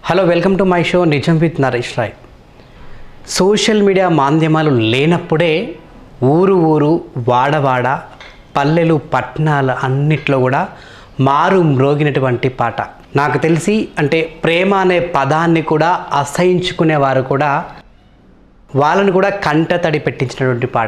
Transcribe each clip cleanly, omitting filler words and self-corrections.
Hello welcome to my show Nijam with Naresh Rai. Social media మాధ్యమాలు లేనప్పుడే ఊరు ఊరు వాడవాడ పల్లెలు పట్టణాలు అన్నిట్లో కూడా మారు మ్రోగినటువంటి పాట. నాకు తెలిసి అంటే ప్రేమ అనే పదాన్ని కూడా అసహించుకునేవారు కూడా వాళ్ళని కూడా కంటతడి పెట్టించినటువంటి పాట.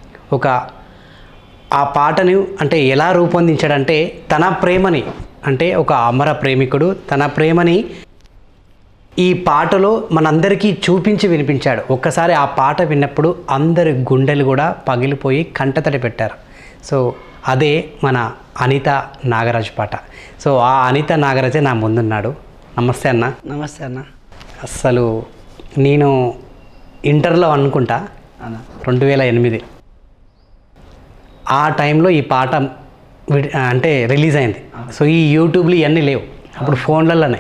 ఆ పాటను అంటే ఎలా రూపొందించాడంటే తన ప్రేమని అంటే ఒక అమర ప్రేమికుడు తన ప్రేమని ఈ పాటలో మనందరికీ చూపించి వినిపించాడు. ఒక్కసారి ఆ పాట విన్నప్పుడు అందరి గుండెలు కూడా పగిలిపోయి కంటతడి పెట్టారు. సో అదే మన అనిత నాగరాజు పాట. సో ఆ అనిత నాగరాజే నా ముందున్నాడు. నమస్తే అన్న. నమస్తే అన్న. అసలు నేను ఇంటర్లో అనుకుంటా 2008 ఆ టైంలో ఈ పాట అంటే రిలీజ్ అయింది. సో ఈ యూట్యూబ్లు ఇవన్నీ లేవు అప్పుడు, ఫోన్లలోనే.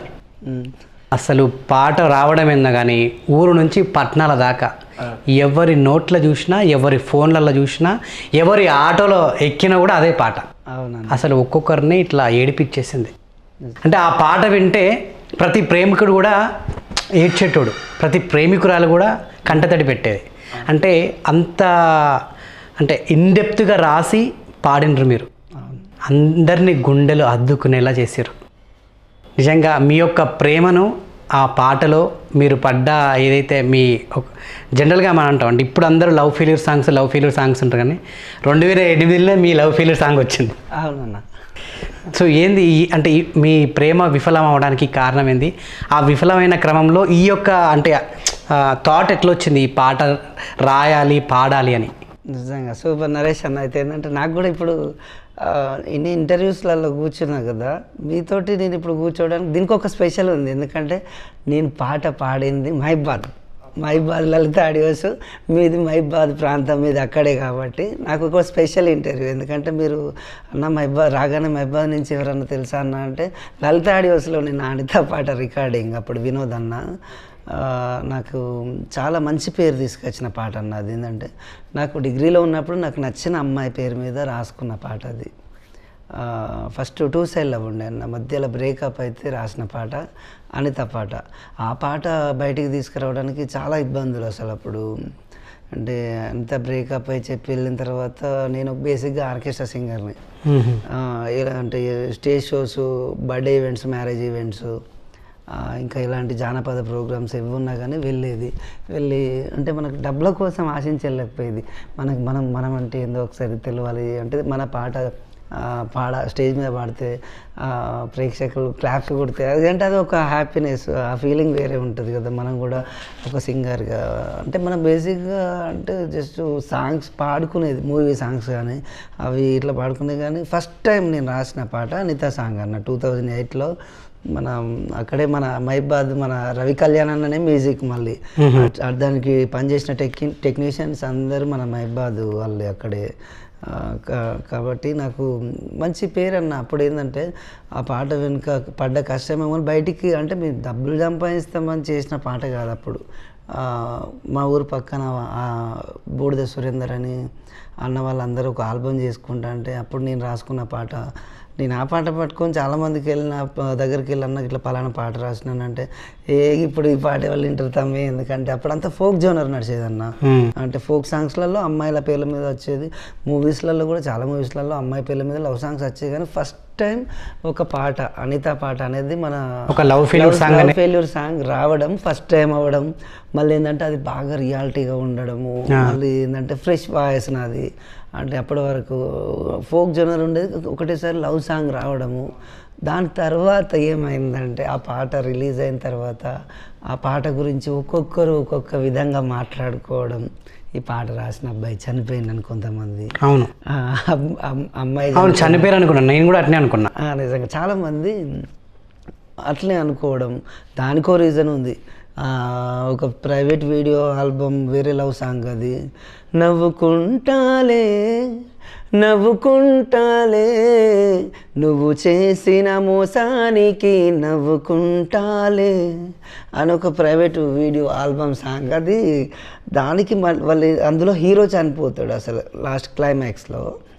అసలు పాట రావడం ఏందో కానీ ఊరు నుంచి పట్టణాల దాకా ఎవరి నోట్లో చూసినా ఎవరి ఫోన్లలో చూసినా ఎవరి ఆటోలో ఎక్కినా కూడా అదే పాట. అసలు ఒక్కొక్కరిని ఇట్లా ఏడిపించేసింది. అంటే ఆ పాట వింటే ప్రతి ప్రేమికుడు కూడా ఏడ్చేటోడు, ప్రతి ప్రేమికురాలు కూడా కంటతడి పెట్టేది. అంటే అంత అంటే ఇన్డెప్త్గా రాసి పాడినరు మీరు. అందరినీ గుండెలు అద్దుకునేలా చేశారు. నిజంగా మీ యొక్క ప్రేమను ఆ పాటలో మీరు పడ్డ ఏదైతే మీ జనరల్గా మనం అంటాం అంటే ఇప్పుడు అందరూ లవ్ ఫెయిల్యూర్ సాంగ్స్ ఉంటారు, కానీ 2008లో మీ లవ్ ఫెయిల్యూర్ సాంగ్ వచ్చింది. అవునన్నా. సో ఏంది అంటే మీ ప్రేమ విఫలం అవడానికి కారణం ఏంది? ఆ విఫలమైన క్రమంలో ఈ యొక్క అంటే థాట్ ఎట్లా వచ్చింది ఈ పాట రాయాలి పాడాలి అని? నిజంగా సూపర్ నరేష్ అన్న. అయితే ఏంటంటే నాకు కూడా ఇప్పుడు ఇన్ని ఇంటర్వ్యూస్లలో కూర్చున్నా కదా, మీతోటి నేను ఇప్పుడు కూర్చోవడానికి దీనికి ఒక స్పెషల్ ఉంది. ఎందుకంటే నేను పాట పాడింది మహిబాద్ లలిత ఆడియోస్, మీది మహిబాద్ ప్రాంతం మీద అక్కడే, కాబట్టి నాకు ఒక స్పెషల్ ఇంటర్వ్యూ. ఎందుకంటే మీరు అన్న రాగానే మహిబాద్ నుంచి ఎవరన్నా తెలుసా అన్న అంటే లలిత ఆడియోస్లో నేను అనిత పాట రికార్డింగ్ అప్పుడు వినోద్ అన్న నాకు చాలా మంచి పేరు తీసుకొచ్చిన పాట అన్న. అది ఏంటంటే నాకు డిగ్రీలో ఉన్నప్పుడు నాకు నచ్చిన అమ్మాయి పేరు మీద రాసుకున్న పాట అది. ఫస్ట్ 2 సైడ్ లవ్ ఉండే అన్న, మధ్యలో బ్రేకప్ అయితే రాసిన పాట అనిత పాట. ఆ పాట బయటికి తీసుకురావడానికి చాలా ఇబ్బందులు అసలు అప్పుడు. అంటే అంత బ్రేకప్ అయి చెప్పి వెళ్ళిన తర్వాత నేను బేసిక్గా ఆర్కెస్ట్రా సింగర్ని. ఎలా అంటే stage shows, birthday events, marriage events, ఇంకా ఇలాంటి జానపద ప్రోగ్రామ్స్ ఇవి ఉన్నా కానీ వెళ్ళి అంటే మనకు డబ్బుల కోసం ఆశించి వెళ్ళకపోయేది. మనం అంటే ఏందో ఒకసారి తెలియాలి అంటే మన పాట స్టేజ్ మీద పాడితే ప్రేక్షకులు క్లాప్స్ కొడితే అదంటే అది ఒక హ్యాపీనెస్, ఆ ఫీలింగ్ వేరే ఉంటుంది కదా. మనం కూడా ఒక సింగర్గా అంటే మనం బేసిక్గా అంటే జస్ట్ సాంగ్స్ పాడుకునేది, మూవీ సాంగ్స్ కానీ అవి ఇట్లా పాడుకునేది. కానీ ఫస్ట్ టైం నేను రాసిన పాట అనిత సాంగ్ అన్న 2008లో. అక్కడే మన మహిబాద్ మన రవి కళ్యాణ్ అన్ననే మ్యూజిక్, మళ్ళీ దానికి పనిచేసిన టెక్నీషియన్స్ అందరూ మన మహిబాద్ వాళ్ళు అక్కడే. కాబట్టి నాకు మంచి పేరు అన్న. అప్పుడు ఏంటంటే ఆ పాట వెనుక పడ్డ కష్టమేమో బయటికి అంటే మేము డబ్బులు సంపాదిస్తామని చేసిన పాట కాదు అప్పుడు. మా ఊరు పక్కన బూడిద సురేందర్ అని అన్న వాళ్ళందరూ ఒక ఆల్బమ్ చేసుకుంటా అంటే అప్పుడు నేను రాసుకున్న పాట. నేను ఆ పాట పట్టుకొని చాలామందికి వెళ్ళిన దగ్గరికి వెళ్ళి ఇట్లా పలానా పాట రాసినానంటే ఇప్పుడు ఈ పాట వాళ్ళు వింటారు తమ్మి, ఎందుకంటే అప్పుడు అంతా ఫోక్ జోనర్ నడిచేదన్న. అంటే ఫోక్ సాంగ్స్లలో అమ్మాయిల పేర్ల మీద వచ్చేది, మూవీస్లలో కూడా చాలా మూవీస్లలో అమ్మాయి పేర్ల మీద లవ్ సాంగ్స్ వచ్చేది. కానీ ఫస్ట్ టైం ఒక పాట అనిత పాట అనేది మన ఒక లవ్ ఫెయిల్యూర్ సాంగ్ రావడం ఫస్ట్ టైం అవ్వడం, మళ్ళీ ఏంటంటే అది బాగా రియాలిటీగా ఉండడము, మళ్ళీ ఏంటంటే ఫ్రెష్ వాయిస్ నాది. అంటే అప్పటి వరకు ఫోక్ జోనర్ ఉండేది, ఒకటేసారి లవ్ సాంగ్ రావడము. దాని తర్వాత ఏమైందంటే ఆ పాట రిలీజ్ అయిన తర్వాత ఆ పాట గురించి ఒక్కొక్కరు ఒక్కొక్క విధంగా మాట్లాడుకోవడం. ఈ పాట రాసిన అబ్బాయి చనిపోయిందని కొంతమంది, అవును అమ్మాయి చనిపోయారు అనుకున్నాను, నేను కూడా అట్నే అనుకున్నా. నిజంగా చాలామంది అట్లే అనుకోవడం. దానికో రీజన్ ఉంది. ఒక ప్రైవేట్ వీడియో ఆల్బమ్ వేరే లవ్ సాంగ్ అది. నవ్వుకుంటాలే నువ్వు చేసిన మోసానికి నవ్వుకుంటాలే అని ఒక ప్రైవేట్ వీడియో ఆల్బమ్ సాంగ్ అది. దానికి వాళ్ళు అందులో హీరో చనిపోతాడు అసలు లాస్ట్ క్లైమాక్స్లో.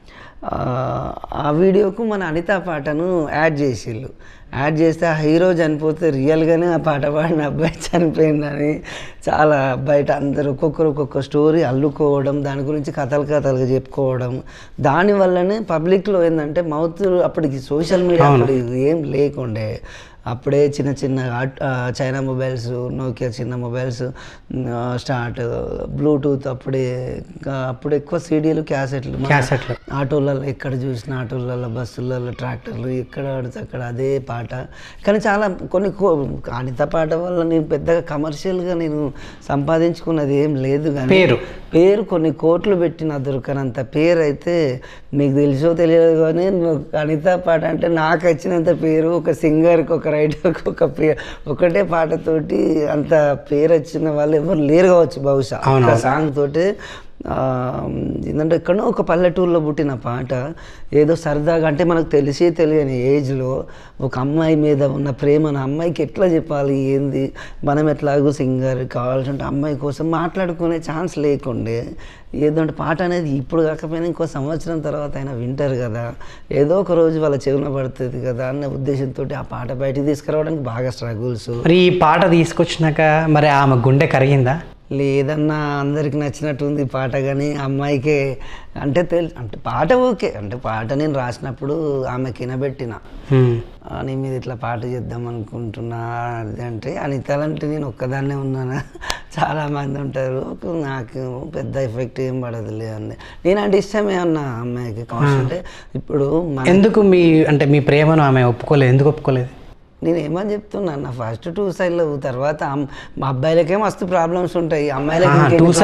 ఆ వీడియోకు మన అనిత పాటను యాడ్ చేసిళ్ళు. యాడ్ చేస్తే ఆ హీరో చనిపోతే రియల్గానే ఆ పాట పాడిన అబ్బాయి చనిపోయిందని చాలా బయట అందరూ ఒక్కొక్క స్టోరీ అల్లుకోవడం, దాని గురించి కథలుగా చెప్పుకోవడం, దానివల్లనే పబ్లిక్లో ఏంటంటే మౌత్ అప్పటికి సోషల్ మీడియా అప్పుడు ఏం లేకుండే. అప్పుడే చిన్న చైనా మొబైల్స్, నోకియా చిన్న మొబైల్స్ స్టార్ట్, బ్లూటూత్ అప్పుడే ఎక్కువ సీడీలు, క్యాసెట్లు. ఆటోలలో ఎక్కడ చూసినా, ఆటోలలో, బస్సులలో, ట్రాక్టర్లు ఎక్కడ పడితే అక్కడ అదే పాట. కానీ చాలా కొన్ని అనిత పాట వల్ల నేను పెద్దగా కమర్షియల్గా నేను సంపాదించుకున్నది ఏం లేదు, కానీ పేరు కొన్ని కోట్లు పెట్టిన దొరకనంత పేరు అయితే మీకు తెలుసో తెలియదు. కానీ అనిత పాట అంటే నాకు వచ్చినంత పేరు ఒక సింగర్కి, ఒక రైటర్కి ఒక పేరు, ఒకటే పాటతోటి అంత పేరు వచ్చిన వాళ్ళు ఎవరు లేరు కావచ్చు బహుశా. ఒక సాంగ్ తోటి ఏంటంటే ఎక్కడో ఒక పల్లెటూరులో పుట్టిన పాట, ఏదో సరదాగా అంటే మనకు తెలియని ఏజ్లో ఒక అమ్మాయి మీద ఉన్న ప్రేమను అమ్మాయికి ఎట్లా చెప్పాలి, ఏంది, మనం ఎట్లాగో సింగర్ కావాల్సింటే అమ్మాయి కోసం మాట్లాడుకునే ఛాన్స్ లేకుండే. ఏదంటే పాట అనేది ఇప్పుడు కాకపోయినా ఇంకో సంవత్సరం తర్వాత అయినా వింటారు కదా, ఏదో ఒక రోజు వాళ్ళ చెవున పడుతుంది కదా అన్న ఉద్దేశంతో ఆ పాట బయటికి తీసుకురావడానికి బాగా స్ట్రగుల్స్. మరి ఈ పాట తీసుకొచ్చినాక మరి ఆమె గుండె కరిగిందా? లేదన్నా, అందరికి నచ్చినట్టు ఉంది పాట, కానీ అమ్మాయికే అంటే అంటే పాట ఓకే, అంటే పాట నేను రాసినప్పుడు ఆమెకి వినబెట్టిన, నీ మీద ఇట్లా పాట చేద్దాం అనుకుంటున్నా అంటే. అనితలంటే నేను ఒక్కదాన్నే ఉన్నానా, చాలామంది ఉంటారు, నాకు పెద్ద ఎఫెక్ట్ ఏం పడదులే అంది. నేనంటే ఇష్టమే అన్నా అమ్మాయికి. అంటే ఇప్పుడు ఎందుకు మీ ప్రేమను ఆమె ఒప్పుకోలేదు? ఎందుకు ఒప్పుకోలేదు? నేను ఏమని చెప్తున్నా అన్న, ఫస్ట్ 2 సైడ్లు, తర్వాత మా అబ్బాయిలకే మస్తు ప్రాబ్లమ్స్ ఉంటాయి, అమ్మాయిలకి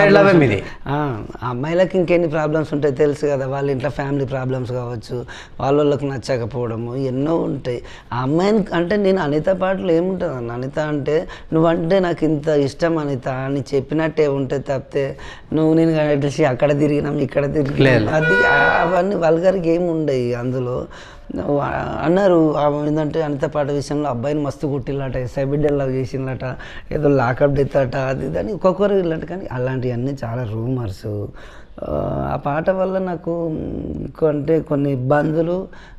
ఇంకెన్ని ప్రాబ్లమ్స్ ఉంటాయి తెలుసు కదా. వాళ్ళ ఇంట్లో ఫ్యామిలీ ప్రాబ్లమ్స్ కావచ్చు, వాళ్ళకి నచ్చకపోవడము ఎన్నో ఉంటాయి. ఆ అమ్మాయిని అంటే నేను అనిత పాటలు ఏముంటుంది అన్న, అనిత అంటే నువ్వంటే నాకు ఇంత ఇష్టం అనిత అని చెప్పినట్టే ఉంటే తప్పితే నేను కలిసి అక్కడ తిరిగినాం ఇక్కడ తిరిగినాం అది అవన్నీ వల్గర్గా ఏమి ఉండవు అందులో. అన్నారు ఏంటంటే అనిత పాట విషయంలో అబ్బాయిని మస్తు కుట్టిల్లట, ఎస్ఐ బిడ్డల్లా చేసిందట, ఏదో లాకప్ డెత్ అట, అది దాన్ని ఒక్కొక్కరు ఇలాంటి. కానీ అలాంటివన్నీ చాలా రూమర్స్. ఆ పాట వల్ల నాకు అంటే కొన్ని ఇబ్బందులు,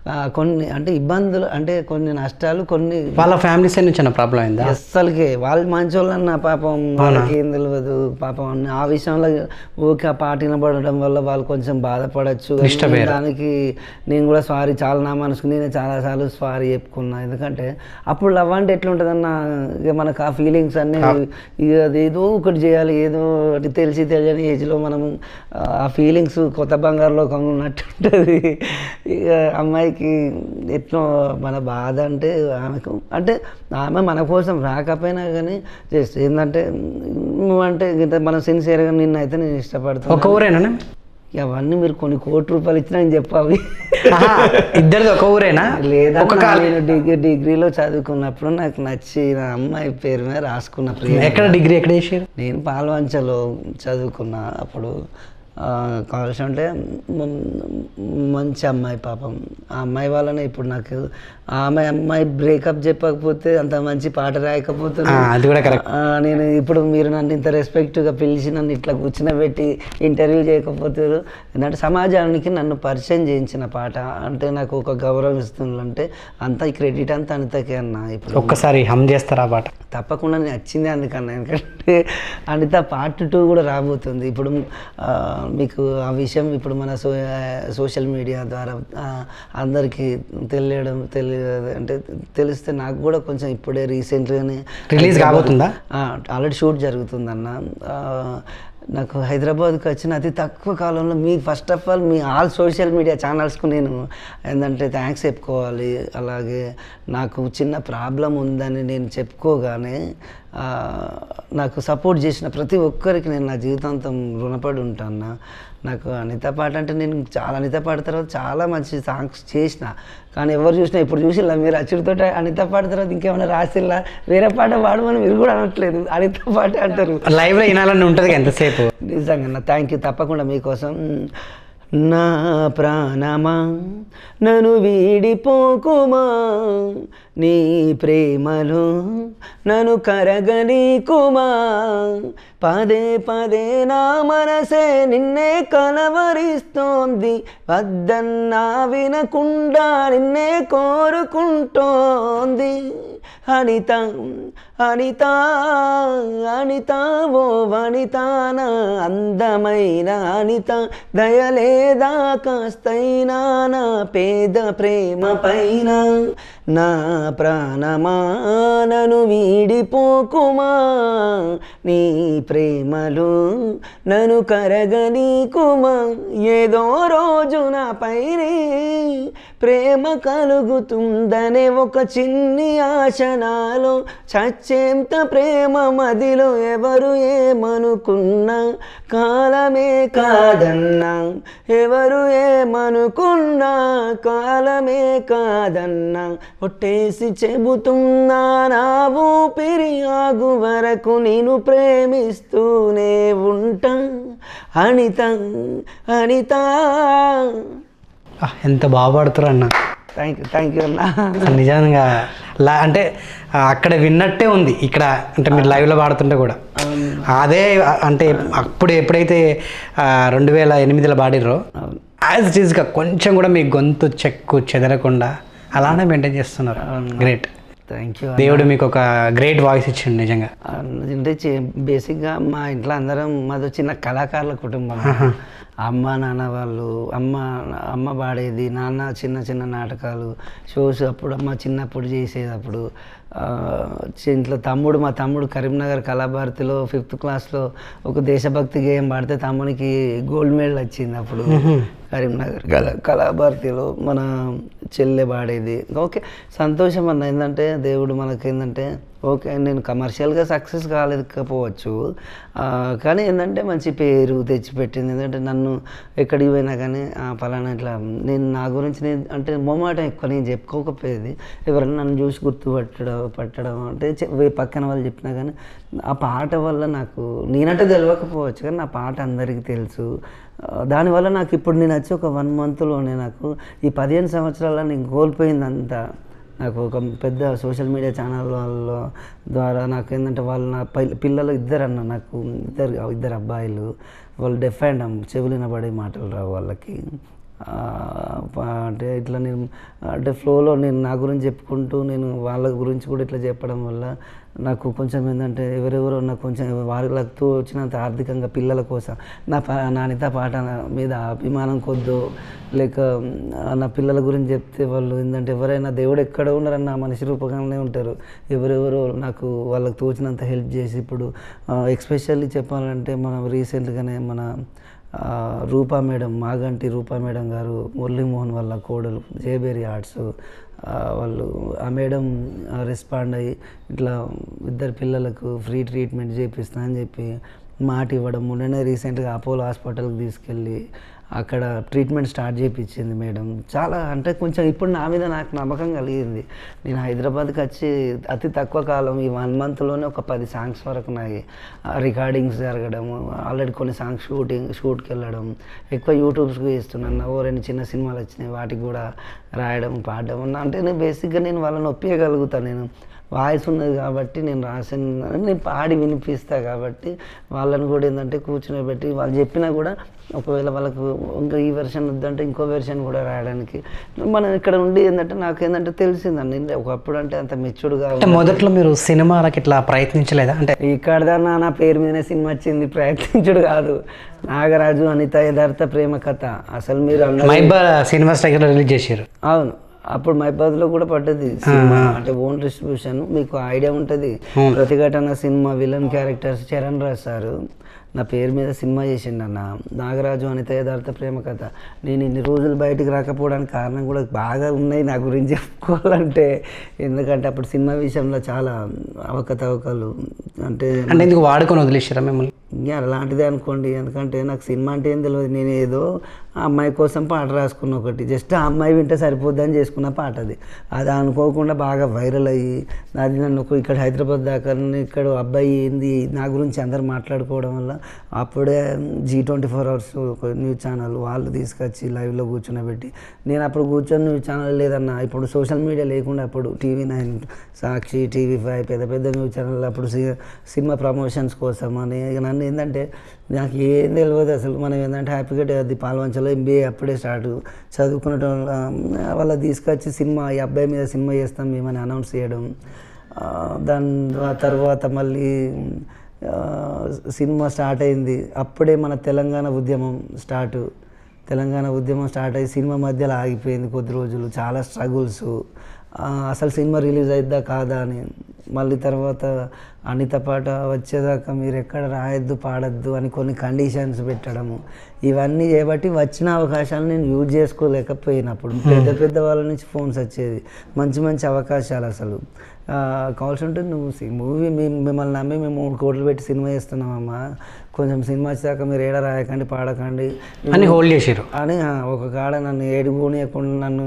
కొన్ని నష్టాలు, కొన్ని వాళ్ళ ఫ్యామిలీ సైడ్ నుంచి ప్రాబ్లం అయింది. అస్సలకే వాళ్ళు మంచోళ్ళన్న పాపం వాళ్ళకి ఏం తెలియదు పాపం. ఆ విషయంలో ఓకే, ఆ పాట వినబడడం వల్ల వాళ్ళు కొంచెం బాధపడచ్చు. దానికి నేను కూడా సారీ, చాలా నా మనసుకు నేనే చాలాసార్లు సారీ చెప్పుకున్నా. ఎందుకంటే అప్పుడు లవ్ అంటే ఎట్లుంటుందన్న, ఇక మనకు ఆ ఫీలింగ్స్ అన్నీ ఇక ఏదో ఒకటి చేయాలి, ఏదో తెలిసి తెలియని ఏజ్లో మనం ఆ ఫీలింగ్స్ కొత్త బంగారు లోకంగా ఉన్నట్టు ఉంటుంది. ఇక అమ్మాయికి ఎట్లా మన బాధ అంటే ఆమెకు, అంటే ఆమె మన కోసం రాకపోయినా కానీ జస్ట్ ఏంటంటే నువ్వంటే ఇంత మనం సిన్సియర్గా నిన్నైతే నేను ఇష్టపడతాను. ఒక ఊరేనా? అవన్నీ మీరు కొన్ని కోట్ల రూపాయలు ఇచ్చినా నేను చెప్పాలి. ఇద్దరిది ఒక ఊరేనా? లేదా నేను డిగ్రీలో చదువుకున్నప్పుడు నాకు నచ్చిన అమ్మాయి పేరు మీద రాసుకున్న. ఎక్కడ డిగ్రీ ఎక్కడ చేశారు? నేను పాల్వంచలో చదువుకున్నా. అప్పుడు కావాల్సి ఉంటే మంచి అమ్మాయి పాపం, ఆ అమ్మాయి వల్లనే ఇప్పుడు నాకు అమ్మాయి బ్రేకప్ చెప్పకపోతే అంత మంచి పాట రాయకపోతే నేను ఇప్పుడు మీరు నన్ను ఇంత రెస్పెక్ట్గా పిలిచి నన్ను ఇట్లా కూర్చునబెట్టి ఇంటర్వ్యూ చేయకపోతారు. ఎందుకంటే సమాజానికి నన్ను పరిచయం చేయించిన పాట అంటే నాకు ఒక గౌరవం ఇస్తుందంటే అంత ఈ క్రెడిట్ అంతా అనితకే అన్న. ఇప్పుడు ఒక్కసారి హమ్ చేస్తారా పాట? తప్పకుండా నేను వచ్చింది అందుకన్నా, ఎందుకంటే అనిత పార్ట్ 2 కూడా రాబోతుంది. ఇప్పుడు మీకు ఆ విషయం ఇప్పుడు మన సోషల్ మీడియా ద్వారా అందరికీ అంటే తెలిస్తే నాకు కూడా కొంచెం ఇప్పుడే రీసెంట్గానే రిలీజ్ కాబోతుందా? ఆల్రెడీ షూట్ జరుగుతుందన్న. నాకు హైదరాబాద్కి వచ్చిన అతి తక్కువ కాలంలో మీ ఫస్ట్ ఆఫ్ ఆల్ మీ ఆల్ సోషల్ మీడియా ఛానల్స్కు నేను ఏంటంటే థ్యాంక్స్ చెప్పుకోవాలి. అలాగే నాకు చిన్న ప్రాబ్లం ఉందని నేను చెప్పుకోగానే నాకు సపోర్ట్ చేసిన ప్రతి ఒక్కరికి నేను నా జీవితాంతం రుణపడి ఉంటాను. నాకు అనిత పాట అంటే నేను అనిత పాట తర్వాత చాలా మంచి సాంగ్స్ చేసిన, కానీ ఎవరు చూసినా ఇప్పుడు చూసిలా మీరు అచ్చుడితో అనిత పాట తర్వాత ఇంకేమైనా రాసిల్లా వేరే పాట పాడమని మీరు కూడా అనట్లేదు, అనిత పాట అంటారు. లైవ్లో వినాలని ఉంటుంది ఎంతసేపు. నిజంగా థ్యాంక్ యూ. తప్పకుండా మీకోసం. నా ప్రాణమా నన్ను వీడిపోకుమా, నీ ప్రేమలో నన్ను కరగనీకుమా పదే పదే నా మనసే నిన్నే కలవరిస్తోంది వద్దన్నా వినకుండా నిన్నే కోరుకుంటోంది అనిత అనిత అనిత ఓ వనిత నా అందమైన అనిత దయలేదా కాస్తైనా నా పేద ప్రేమ పైన నా ప్రాణమా నన్ను వీడిపోకుమా నీ ప్రేమలో నన్ను కరగనీకుమా ఏదో రోజు నాపైనే ప్రేమ కలుగుతుందనే ఒక చిన్ని ఆశ నాలో చచ్చేంత ప్రేమ మదిలో ఎవరు ఏమనుకున్నా కాలమే కాదన్నా ఎవరు ఏమనుకున్నా కాలమే కాదన్నా ఒట్టేసి చెబుతున్నా నా ఊపిరి ఆగు వరకు నేను ప్రేమిస్తూనే ఉంటా అనిత అనిత. ఎంత బాగా పాడుతారు అన్న. థ్యాంక్ యూ అన్న. అసలు నిజంగా అంటే అక్కడ విన్నట్టే ఉంది ఇక్కడ, అంటే మీరు లైవ్లో పాడుతుంటే కూడా అదే. అంటే అప్పుడు ఎప్పుడైతే 2008లో పాడిరో యాజ్ ఇట్ ఈస్గా కొంచెం కూడా మీ గొంతు చెక్కు చెదరకుండా అలానే మెయింటైన్ చేస్తున్నారు. గ్రేట్. Thank you. దేవుడు మీకు ఒక గ్రేట్ వాయిస్ ఇచ్చిండు నిజంగా. అంటే బేసిక్గా మా ఇంట్లో అందరం మాది చిన్న కళాకారుల కుటుంబం. అమ్మ నాన్న వాళ్ళు అమ్మ పాడేది, నాన్న చిన్న చిన్న నాటకాలు షోస్ అప్పుడు అమ్మ చిన్నప్పుడు చేసేది. అప్పుడు ఇంట్లో మా తమ్ముడు కరీంనగర్ కళాభారతిలో 5th క్లాస్లో ఒక దేశభక్తి గేయం పాడితే తమ్మునికి గోల్డ్ మెడల్ వచ్చింది. అప్పుడు కరీంనగర్ కళాభారతిలో మన చెల్లె పాడేది. ఓకే, సంతోషం అన్న. ఏంటంటే దేవుడు మనకి ఏంటంటే ఓకే నేను కమర్షియల్గా సక్సెస్ కాలేకపోవచ్చు, కానీ ఏంటంటే మంచి పేరు తెచ్చిపెట్టింది. ఎందుకంటే నన్ను ఎక్కడికి పోయినా కానీ పలానా ఇట్లా నేను నా గురించి అంటే మొమాటం ఎక్కువ నేను చెప్పుకోకపోయేది. ఎవరైనా నన్ను చూసి పట్టడం అంటే పక్కన వాళ్ళు చెప్పినా కానీ ఆ పాట వల్ల నాకు నేనంటే తెలియకపోవచ్చు కానీ నా పాట అందరికీ తెలుసు. దానివల్ల నాకు ఇప్పుడు నేను వచ్చి ఒక 1 monthలోనే నాకు ఈ 15 సంవత్సరాల నేను కోల్పోయిందంతా నాకు ఒక పెద్ద సోషల్ మీడియా ఛానల్ వాళ్ళ ద్వారా నాకు ఏంటంటే వాళ్ళు నా పిల్లలు నాకు ఇద్దరు అబ్బాయిలు, వాళ్ళు డెఫ్ అండ్ చెవులు వినబడే మాటలు రావు వాళ్ళకి. అంటే ఇట్లా నేను అంటే ఫ్లోలో నేను నా గురించి చెప్పుకుంటూ నేను వాళ్ళ గురించి కూడా ఇట్లా చెప్పడం వల్ల నాకు కొంచెం ఏంటంటే ఎవరెవరో నాకు కొంచెం వాళ్ళతో వచ్చినంత ఆర్థికంగా పిల్లల కోసం నా అనిత పాట మీద అభిమానం కొద్దో లేక నా పిల్లల గురించి చెప్తే వాళ్ళు ఏంటంటే ఎవరైనా దేవుడు ఎక్కడ ఉన్నారని నా మనిషి రూపంగానే ఉంటారు. ఎవరెవరో నాకు వాళ్ళకి తోచినంత హెల్ప్ చేసి ఇప్పుడు ఎస్పెషల్లీ చెప్పాలంటే మనం రీసెంట్గానే మన రూపా మేడం, మాగంటి రూపా మేడం గారు, మురళీమోహన్ వాళ్ళ కోడలు జేబేరి ఆర్ట్స్ వాళ్ళు ఆ మేడం రెస్పాండ్ అయ్యి ఇట్లా 2 పిల్లలకు ఫ్రీ ట్రీట్మెంట్ చేపిస్తా అని చెప్పి మాట ఇవ్వడం. మొన్ననే రీసెంట్గా అపోలో హాస్పిటల్కి తీసుకెళ్ళి అక్కడ ట్రీట్మెంట్ స్టార్ట్ చేయించింది మేడం. చాలా అంటే కొంచెం ఇప్పుడు నా మీద నాకు నమ్మకం కలిగింది. నేను హైదరాబాద్కి వచ్చి అతి తక్కువ కాలం ఈ 1 monthలోనే ఒక 10 సాంగ్స్ వరకు నాయి రికార్డింగ్స్ జరగడం, ఆల్రెడీ కొన్ని సాంగ్స్ షూట్కి వెళ్ళడం, ఎక్కువ యూట్యూబ్స్కి చేస్తున్నాను. 2 చిన్న సినిమాలు వచ్చినాయి, వాటికి కూడా రాయడం పాడడం. అంటే నేను బేసిక్గా నేను వాళ్ళని ఒప్పించగలుగుతాను. నేను వాయిస్ ఉన్నది కాబట్టి నేను నేను పాడి వినిపిస్తా కాబట్టి వాళ్ళని కూడా ఏంటంటే కూర్చుని పెట్టి వాళ్ళు చెప్పినా కూడా ఒకవేళ వాళ్ళకు ఇంకా ఈ వెర్షన్ వద్దంటే ఇంకో వెర్షన్ కూడా రాయడానికి మనం ఇక్కడ ఉండి ఏంటంటే నాకు ఏంటంటే తెలిసిందండి. ఒకప్పుడు అంటే అంత మెచ్యూర్డ్గా మొదట్లో మీరు సినిమాలకి ఇట్లా ప్రయత్నించలేదా? అంటే ఇక్కడ నా పేరు మీదనే సినిమా వచ్చింది, ప్రయత్నించుడు కాదు. నాగరాజు అనిత యథార్థ ప్రేమ కథ అసలు మీరు సినిమా రిలీజ్ చేశారు. అవును, అప్పుడు మైబాద్లో కూడా పడ్డది సినిమా, అంటే ఓన్ డిస్ట్రిబ్యూషన్. మీకు ఐడియా ఉంటుంది, Pratighatana cinema villain characters Charan Raj sir నా పేరు మీద సినిమా చేసిండు అన్న, నాగరాజు అనిత యథార్థ ప్రేమ కథ. నేను ఇన్ని రోజులు బయటికి రాకపోవడానికి కారణం కూడా బాగా ఉన్నాయి నా గురించి చెప్పుకోవాలంటే. ఎందుకంటే అప్పుడు సినిమా విషయంలో చాలా అవకతవకలు అంటే ఎందుకు వాడుకొని వదిలేసారా మిమ్మల్ని? ఇంకా అలాంటిదే అనుకోండి. ఎందుకంటే నాకు సినిమా అంటే ఏం తెలియదు. నేను ఏదో ఆ అమ్మాయి కోసం పాట రాసుకున్న ఒకటి, జస్ట్ ఆ అమ్మాయి వింటే సరిపోద్దని చేసుకున్న పాట అది. అది అనుకోకుండా బాగా వైరల్ అయ్యి అది నన్ను ఇక్కడ హైదరాబాద్ దాకా ఇక్కడ అబ్బాయి ఏంది నా గురించి అందరు మాట్లాడుకోవడం వల్ల అప్పుడే G24 అవర్స్ ఒక న్యూస్ ఛానల్ వాళ్ళు తీసుకొచ్చి లైవ్లో కూర్చోబెట్టి, నేను అప్పుడు కూర్చొని న్యూస్ ఛానల్ లేదన్నా, ఇప్పుడు సోషల్ మీడియా లేకుండా అప్పుడు TV9, సాక్షి, TV5 పెద్ద పెద్ద న్యూస్ ఛానల్ అప్పుడు సినిమా ప్రమోషన్స్ కోసం అని నన్ను ఏంటంటే నాకు ఏం తెలియదు అసలు. మనం ఏంటంటే హ్యాపీగా అది పాల్వంచలో MBA అప్పుడే స్టార్ట్ చదువుకున్న వాళ్ళ తీసుకొచ్చి సినిమా ఈ అబ్బాయి మీద సినిమా చేస్తాం మేమని అనౌన్స్ చేయడం. దాని తర్వాత మళ్ళీ సినిమా స్టార్ట్ అయింది. అప్పుడే మన తెలంగాణ ఉద్యమం స్టార్ట్ అయ్యి సినిమా మధ్యలో ఆగిపోయింది కొద్ది రోజులు, చాలా స్ట్రగుల్స్. అసలు సినిమా రిలీజ్ అయిద్దా కాదా అని. మళ్ళీ తర్వాత అనిత పాట వచ్చేదాకా మీరు ఎక్కడ రాయొద్దు పాడొద్దు అని కొన్ని కండిషన్స్ పెట్టడము, ఇవన్నీ చేయబట్టి వచ్చిన అవకాశాలు నేను యూజ్ చేసుకోలేకపోయినప్పుడు పెద్ద పెద్ద వాళ్ళ నుంచి ఫోన్స్ వచ్చేది, మంచి మంచి అవకాశాలు. అసలు కావాల్సి ఉంటే నువ్వు మూవీ మిమ్మల్ని నమ్మి మేము 3 కోట్లు పెట్టి సినిమా చేస్తున్నామమ్మా, కొంచెం సినిమా వచ్చాక మీరు ఏడ రాయకండి పాడకండి అని హోల్డ్ చేసారు అని ఒక కాడ నన్ను ఏడుకోనియకుండా నన్ను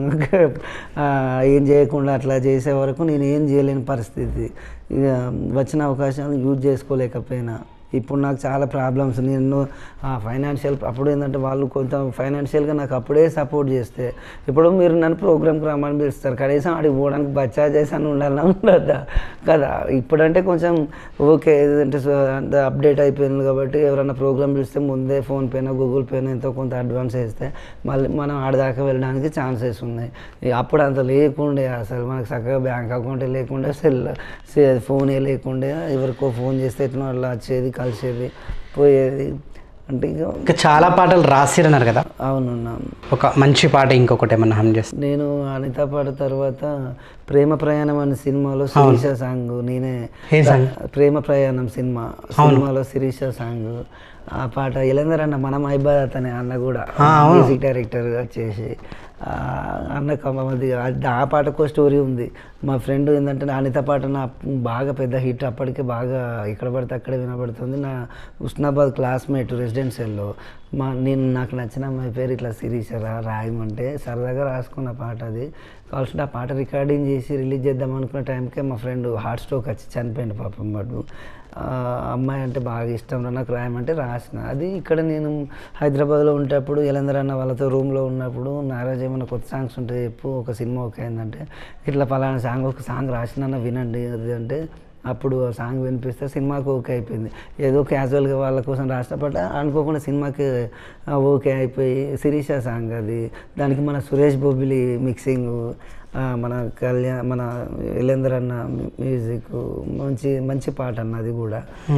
ఏం చేయకుండా అట్లా చేసే వరకు నేను ఏం చేయలేని పరిస్థితి. ఇక వచ్చిన అవకాశాలను యూజ్ చేసుకోలేకపోయినా ఇప్పుడు నాకు చాలా ప్రాబ్లమ్స్. నేను ఫైనాన్షియల్ అప్పుడు ఏంటంటే వాళ్ళు కొంత ఫైనాన్షియల్గా నాకు అప్పుడే సపోర్ట్ చేస్తే, ఇప్పుడు మీరు నన్ను ప్రోగ్రామ్కి రమ్మని పిలుస్తారు, కనీసం అడిగి పోవడానికి బచ్చా చేసాను ఉండాలన్నా ఉండద్దా కదా. ఇప్పుడంటే కొంచెం ఓకే ఏదంటే అంత అప్డేట్ అయిపోయింది కాబట్టి ఎవరైనా ప్రోగ్రామ్ పిలిస్తే ముందే ఫోన్పేనో గూగుల్ పేనో ఎంతో కొంత అడ్వాన్స్ వేస్తే మళ్ళీ మనం ఆడదాకా వెళ్ళడానికి ఛాన్సెస్ ఉన్నాయి. అప్పుడు అంత లేకుండే, అసలు మనకు చక్కగా బ్యాంక్ అకౌంటే లేకుండా ఫోనే లేకుండే, ఎవరికో ఫోన్ చేస్తే ఎట్లా అట్లా వచ్చేది కలిసేది పోయేది. అంటే ఇంకా చాలా పాటలు రాసిరన్నారు కదా. అవునున్నా. ఒక మంచి పాట ఇంకొకటి ఏమన్నా హమ్ చేస్తా. నేను అనిత పాట తర్వాత ప్రేమ ప్రయాణం అనే సినిమాలో శిరీష సాంగ్ నేనే, ప్రేమ ప్రయాణం సినిమాలో శిరీష సాంగ్ ఆ పాట ఇలందరూ అన్న మన మైబాద్ అనే అన్న కూడా మ్యూజిక్ డైరెక్టర్ వచ్చేసి అన్నకు ఆ పాటకు స్టోరీ ఉంది. మా ఫ్రెండ్ ఏంటంటే అనిత పాట నా బాగా పెద్ద హిట్, అప్పటికే బాగా ఇక్కడ పడితే అక్కడే వినబడుతుంది. నా ఉస్నాబాద్ క్లాస్మేట్ రెసిడెన్షియల్లో నాకు నచ్చిన అమ్మాయి పేరు ఇట్లా శిరీష రాయమంటే సరదాగా రాసుకున్న పాట అది. కావాల్సింటే ఆ పాట రికార్డింగ్ చేసి రిలీజ్ చేద్దాం అనుకున్న టైంకే మా ఫ్రెండ్ హార్ట్ స్ట్రోక్ వచ్చి చనిపోయింది పాపం. వాడు అమ్మాయి అంటే బాగా ఇష్టం నాకు రాయమంటే రాసిన. అది ఇక్కడ నేను హైదరాబాద్లో ఉండేటప్పుడు ఎలందరన్న వాళ్ళతో రూమ్లో ఉన్నప్పుడు నారాజ్ ఏమైనా కొత్త సాంగ్స్ ఉంటే చెప్పు, ఒక సినిమా ఓకే అయిందంటే ఇట్లా పలానా సాంగ్ ఒక సాంగ్ రాసిన వినండి అది అంటే అప్పుడు ఆ సాంగ్ వినిపిస్తే సినిమాకి ఓకే అయిపోయింది. ఏదో క్యాజువల్గా వాళ్ళ కోసం రాసిన పాట అనుకోకుండా సినిమాకి ఓకే అయిపోయి శిరీష సాంగ్ అది. దానికి మన సురేష్ బొబ్బిలి మిక్సింగ్, మన మన ఇలేందర్ అన్న మ్యూజిక్, మంచి పాట అన్నది కూడా.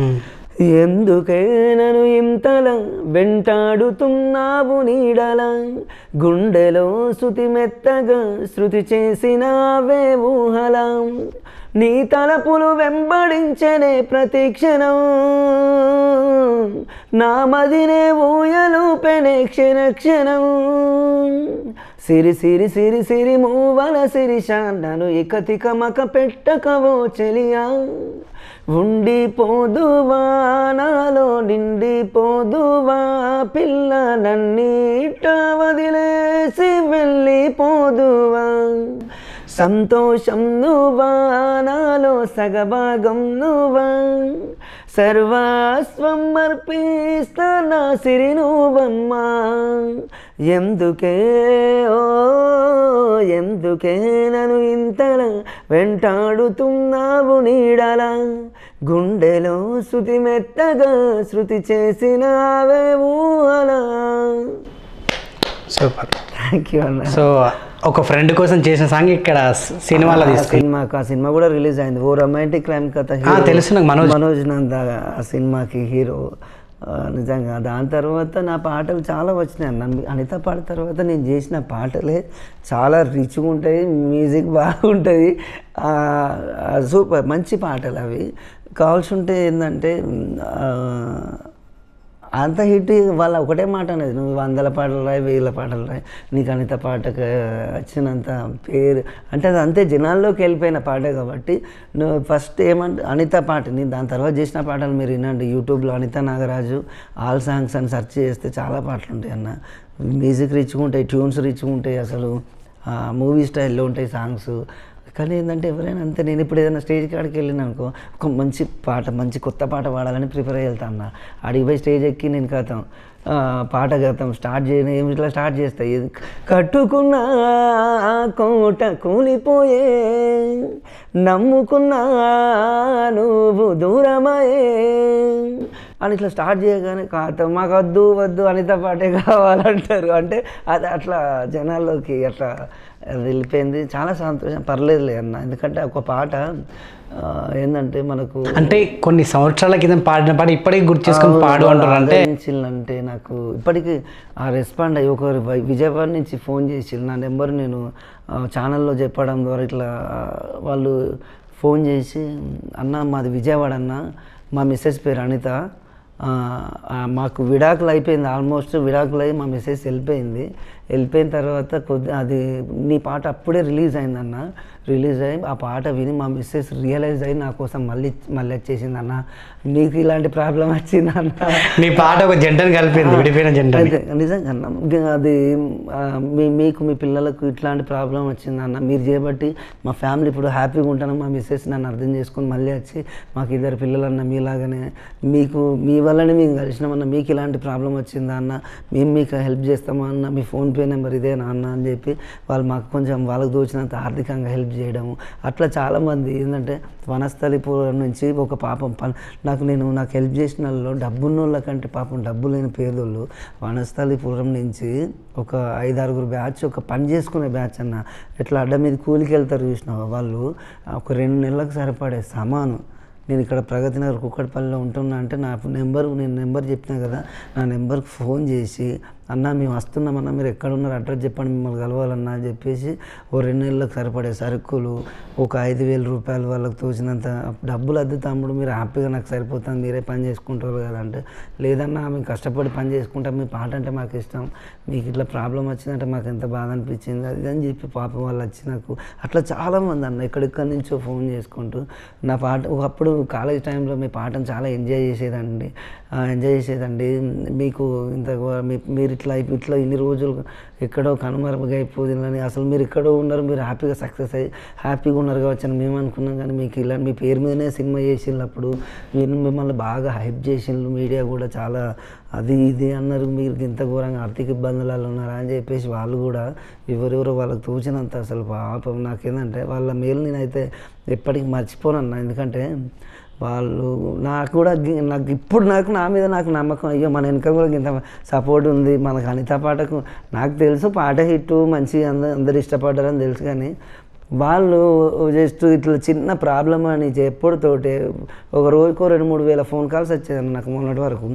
ఎందుకే నన్ను ఇంతలా వెంటాడుతున్నావు నీడలా, గుండెలో శృతి మెత్తగా శృతి చేసినావే ఊహలా, నీ తలపులు వెంబడించనే ప్రతి క్షణం, నా మదినే ఊయలూపెనే క్షణ క్షణం, సిరి సిరి సిరి సిరి మూవల శిరీష నన్ను ఇకతిక మక పెట్టకవో చెలియా, ఉండిపోదువా నాలో నిండిపోదువా పిల్ల, నన్నీట వదిలేసి వెళ్ళిపోదువా, సంతోషం నువ్వా నాలో సగభాగం నువ్వా, సర్వస్వం అర్పిస్తా నా సిరి నువ్వమ్మా, ఎందుకే నన్ను ఇంతలా వెంటాడుతున్నావు నీడలా, గుండెలో శృతి మెత్తగా శృతి చేసినావే ఊహలా. సూపర్, థ్యాంక్ యూ అన్న. సో ఒక ఫ్రెండ్ కోసం చేసిన సాంగ్ ఇక్కడ సినిమాలో ఆ సినిమా కూడా రిలీజ్ అయింది. ఓ రొమాంటిక్ క్రైమ్ కథ, తెలుసు నాకు, మనోజ్ నంద ఆ సినిమాకి హీరో. నిజంగా దాని తర్వాత నా పాటలు చాలా వచ్చినాయి అన్న. అనిత పాట తర్వాత నేను చేసిన పాటలే చాలా రిచ్గా ఉంటాయి, మ్యూజిక్ బాగుంటుంది, సూపర్ మంచి పాటలు అవి. కావాల్సి ఉంటే ఏంటంటే అంత హిట్ వాళ్ళ ఒకటే మాట అనేది, నువ్వు 100 పాటలు రాయి 1000 పాటలు రాయి, నీకు అనిత పాటకు వచ్చినంత పేరు అంటే అది అంతే జనాల్లోకి వెళ్ళిపోయిన పాటే. కాబట్టి నువ్వు ఫస్ట్ ఏమంటే అనిత పాట, నేను దాని తర్వాత చేసిన పాటలు మీరు వినండి. యూట్యూబ్లో అనిత నాగరాజు ఆల్ సాంగ్స్ అని సెర్చ్ చేస్తే చాలా పాటలు ఉంటాయి అన్న. మ్యూజిక్ రిచ్గా ఉంటాయి, ట్యూన్స్ రిచ్గా ఉంటాయి, అసలు మూవీ స్టైల్లో ఉంటాయి సాంగ్స్. కానీ ఏంటంటే ఎవరైనా అంతే, నేను ఇప్పుడు ఏదైనా స్టేజ్ కాడికి వెళ్ళిన అనుకో, ఒక మంచి పాట మంచి కొత్త పాట పాడాలని ప్రిపేర్ అయ్యి వెళ్తా అన్న. అడిగి పోయి స్టేజ్ ఎక్కి నేను కథం పాట గతం స్టార్ట్ చేయను, ఏమి ఇట్లా స్టార్ట్ చేస్తాయి. కట్టుకున్న కోట కూలిపోయే, నమ్ముకున్నా నువ్వు దూరమయే అని ఇట్లా స్టార్ట్ చేయగానే కాతం మాకు వద్దు అనిత పాటే కావాలంటారు. అంటే అది అట్లా జనాల్లోకి అట్లా వెళ్ళిపోయింది. చాలా సంతోషం, పర్లేదులే అన్న. ఎందుకంటే ఒక పాట ఏంటంటే మనకు అంటే కొన్ని సంవత్సరాల కింద పాడిన పాట ఇప్పటికీ గుర్తు చేసుకొని పాడు అంటారు. అంటే నాకు ఇప్పటికీ ఆ రెస్పాండ్ అయ్యి ఒకరు విజయవాడ నుంచి ఫోన్ చేసి నా నెంబర్ నేను ఛానల్లో చెప్పడం ద్వారా ఇట్లా వాళ్ళు ఫోన్ చేసి, అన్న మాది విజయవాడ అన్న, మా మిస్సెస్ పేరు అనిత, మాకు విడాకులు అయిపోయింది, ఆల్మోస్ట్ విడాకులు అయ్యి మా మిస్సెస్ వెళ్ళిపోయిన తర్వాత అది నీ పాట అప్పుడే రిలీజ్ అయిందన్న. రిలీజ్ అయ్యి ఆ పాట విని మా మిస్సెస్ రియలైజ్ అయ్యి నా కోసం మళ్ళీ వచ్చేసింది అన్న, నీకు ఇలాంటి ప్రాబ్లం వచ్చిందన్న. నీ పాట ఒక జంటను కలిపింది, విడిపోయిన జంట. అయితే నిజంగా అన్న అది మీకు మీ పిల్లలకు ఇట్లాంటి ప్రాబ్లం వచ్చిందన్న, మీరు చేయబట్టి మా ఫ్యామిలీ ఇప్పుడు హ్యాపీగా ఉంటాను. మా మిస్సెస్ నన్ను అర్థం చేసుకొని మళ్ళీ వచ్చి మాకు 2 పిల్లలన్న మీలాగానే మీ వల్లనే మేము కలిసినామన్న, మీకు ఇలాంటి ప్రాబ్లం వచ్చిందా అన్న, మేము మీకు హెల్ప్ చేస్తామా అన్న, మీ ఫోన్పే నెంబర్ ఇదేనా అన్న అని చెప్పి వాళ్ళు మాకు కొంచెం వాళ్ళకు దోచినంత ఆర్థికంగా హెల్ప్ చేయడము. అట్లా చాలామంది ఏంటంటే వనస్థలిపురం నుంచి ఒక పాపం నాకు హెల్ప్ చేసిన వాళ్ళు డబ్బున్న వాళ్ళ కంటే పాపం డబ్బు లేని పేదోళ్ళు వనస్థలిపురం నుంచి ఒక 5-6 బ్యాచ్, ఒక పని చేసుకునే బ్యాచ్ అన్న, ఇట్లా అడ్డ మీద కూలికి వెళ్తారు చూసినావా, వాళ్ళు ఒక 2 నెలలకు సరిపడే సమానం. నేను ఇక్కడ ప్రగతి నగర్ కుక్కడపల్లిలో ఉంటున్నా అంటే నేను నెంబర్ చెప్పినా కదా, నా నెంబర్కి ఫోన్ చేసి, అన్న మేము వస్తున్నామన్నా, మీరు ఎక్కడ ఉన్నారు అడ్రస్ చెప్పండి, మిమ్మల్ని కలవాలన్నా అని చెప్పేసి 2 నెలలకు సరిపడే సరుకులు, ఒక 5,000 రూపాయలు వాళ్ళకి తోచినంత డబ్బులు అద్దు తమ్ముడు, మీరు హ్యాపీగా నాకు సరిపోతుంది, మీరే పని చేసుకుంటారు కదా అంటే, లేదన్నా మేము కష్టపడి పని చేసుకుంటాం, మీ పాట అంటే మాకు ఇష్టం, మీకు ఇట్లా ప్రాబ్లం వచ్చిందంటే మాకు ఎంత బాధ అనిపించింది అది అని చెప్పి పాపం వాళ్ళు వచ్చి నాకు అట్లా చాలామంది అన్న ఎక్కడెక్కడి నుంచో ఫోన్ చేసుకుంటూ నా పాట. ఒకప్పుడు కాలేజ్ టైంలో మీ పాటను చాలా ఎంజాయ్ చేసేదండి, మీకు ఇంత మీరు ఇట్లా ఇన్ని రోజులు ఎక్కడో కనుమరుగైపోతుందని, అసలు మీరు ఎక్కడో ఉన్నారు, మీరు హ్యాపీగా సక్సెస్ అయ్యి హ్యాపీగా ఉన్నారు కావచ్చు అని మేము అనుకున్నాం. కానీ మీకు ఇలా మీ పేరు మీదనే సినిమా చేసినప్పుడు మిమ్మల్ని బాగా హైప్ చేసిండ్రు, మీడియా కూడా చాలా అది ఇది అన్నారు, మీరు ఇంత ఘోరంగా ఆర్థిక ఇబ్బందులలో ఉన్నారా అని చెప్పేసి వాళ్ళు కూడా ఎవరెవరో వాళ్ళకి తోచినంత అసలు పాపం నాకేంటంటే వాళ్ళ మేలు నేనైతే ఎప్పటికీ మర్చిపోనన్నా. ఎందుకంటే వాళ్ళు నాకు ఇప్పుడు నా మీద నాకు నమ్మకం, అయ్యో మన వెనక కూడా ఇంత సపోర్ట్ ఉంది, మనకు అనిత పాటకు నాకు తెలుసు పాట హిట్ మంచిగా అందరు ఇష్టపడ్డారని తెలుసు. కానీ వాళ్ళు జస్ట్ ఇట్లా చిన్న ప్రాబ్లం అని ఎప్పుడుతోటే ఒక రోజుకో 2-3 వేల ఫోన్ కాల్స్ వచ్చేదన్న నాకు మొన్నటి వరకు.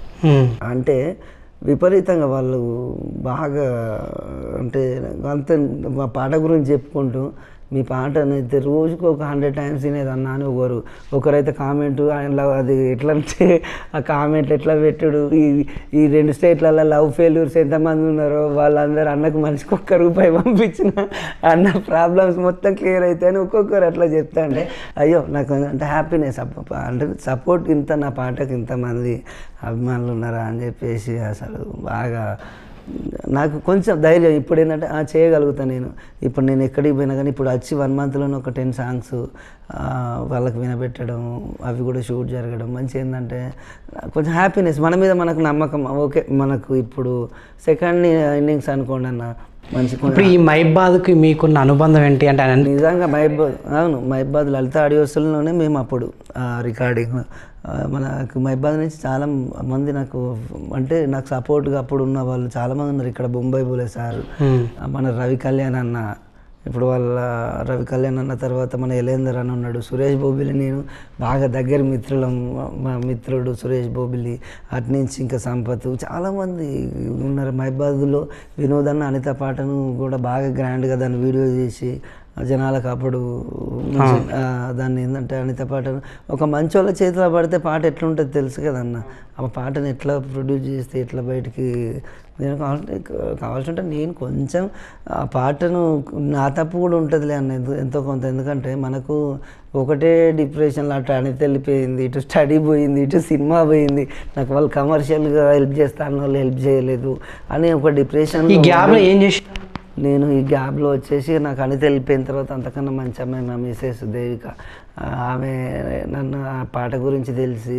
అంటే విపరీతంగా వాళ్ళు బాగా అంటే అంత మా పాట గురించి చెప్పుకుంటూ, మీ పాట అయితే రోజుకు ఒక 100 టైమ్స్ వినేది అన్నా అని ఒకరైతే కామెంటు అది ఎట్లా అంటే ఆ కామెంట్లు ఎట్లా పెట్టుడు, ఈ 2 స్టేట్లలో లవ్ ఫెయిల్యూర్స్ ఎంతమంది ఉన్నారో వాళ్ళందరూ అన్నకు మనిషికి ₹1 పంపించిన అన్న ప్రాబ్లమ్స్ మొత్తం క్లియర్ అయితే అని ఒక్కొక్కరు అట్లా చెప్తా అంటే అయ్యో నాకు అంటే హ్యాపీనెస్, అంటే సపోర్ట్ ఇంత నా పాటకు ఇంతమంది అభిమానులు ఉన్నారా అని చెప్పేసి అసలు బాగా నాకు కొంచెం ధైర్యం. ఇప్పుడు ఏంటంటే చేయగలుగుతాను నేను. ఇప్పుడు నేను ఎక్కడికి పోయినా కానీ ఇప్పుడు వచ్చి 1 మంత్లోనే ఒక 10 సాంగ్స్ వాళ్ళకి వినబెట్టడం, అవి కూడా షూట్ జరగడం మంచి ఏంటంటే కొంచెం హ్యాపీనెస్, మన మీద మనకు నమ్మకం. ఓకే మనకు ఇప్పుడు సెకండ్ ఇన్నింగ్స్ అనుకోండి అన్న మంచి. ఇప్పుడు ఈ మైబాద్కి మీకున్న అనుబంధం ఏంటి అంటే? నిజంగా మైబాద్ లలిత ఆడియోస్లోనే మేము అప్పుడు రికార్డింగ్, మనకు మైబాద్ నుంచి చాలా మంది నాకు అంటే నాకు సపోర్ట్గా అప్పుడు ఉన్న వాళ్ళు చాలామంది ఉన్నారు ఇక్కడ. బొంబాయి బులే సార్, మన రవి కళ్యాణ్ అన్న, ఇప్పుడు వాళ్ళ రవి కళ్యాణ్ అన్న తర్వాత మన ఎలేందర్ అని ఉన్నాడు, సురేష్ బోబిలి నేను బాగా దగ్గర మిత్రులం, మా మిత్రుడు సురేష్ బోబిలి, అట్నుంచి ఇంకా సంపత్, చాలామంది ఉన్నారు మైబాద్లో. వినోద్ అన్న అనిత పాటను కూడా బాగా గ్రాండ్గా దాన్ని వీడియో చేసి జనాలకు అప్పుడు దాన్ని ఏంటంటే అనిత పాటను ఒక మంచి వాళ్ళ చేతిలో పడితే పాట ఎట్లుంటుంది తెలుసు కదన్న. ఆ పాటను ఎట్లా ప్రొడ్యూస్ చేస్తే ఎట్లా బయటికి నేను కావాల్సి ఉంటే నేను కొంచెం ఆ పాటను నా తప్పు కూడా ఉంటుందిలే అన్న ఎంతో కొంత. ఎందుకంటే మనకు ఒకటే డిప్రెషన్లో అటు అనిత వెళ్ళిపోయింది, ఇటు స్టడీ పోయింది, ఇటు సినిమా పోయింది, నాకు వాళ్ళు కమర్షియల్గా హెల్ప్ చేస్తాను వాళ్ళు హెల్ప్ చేయలేదు అని ఒక డిప్రెషన్. ఈ గ్యాప్లో ఏం చేసి నేను ఈ గ్యాప్లో వచ్చేసి నాకు అనిత వెళ్ళిపోయిన తర్వాత అంతకన్నా మంచి అమ్మాయి మా మిసెస్ దేవిక, ఆమె నన్ను ఆ పాట గురించి తెలిసి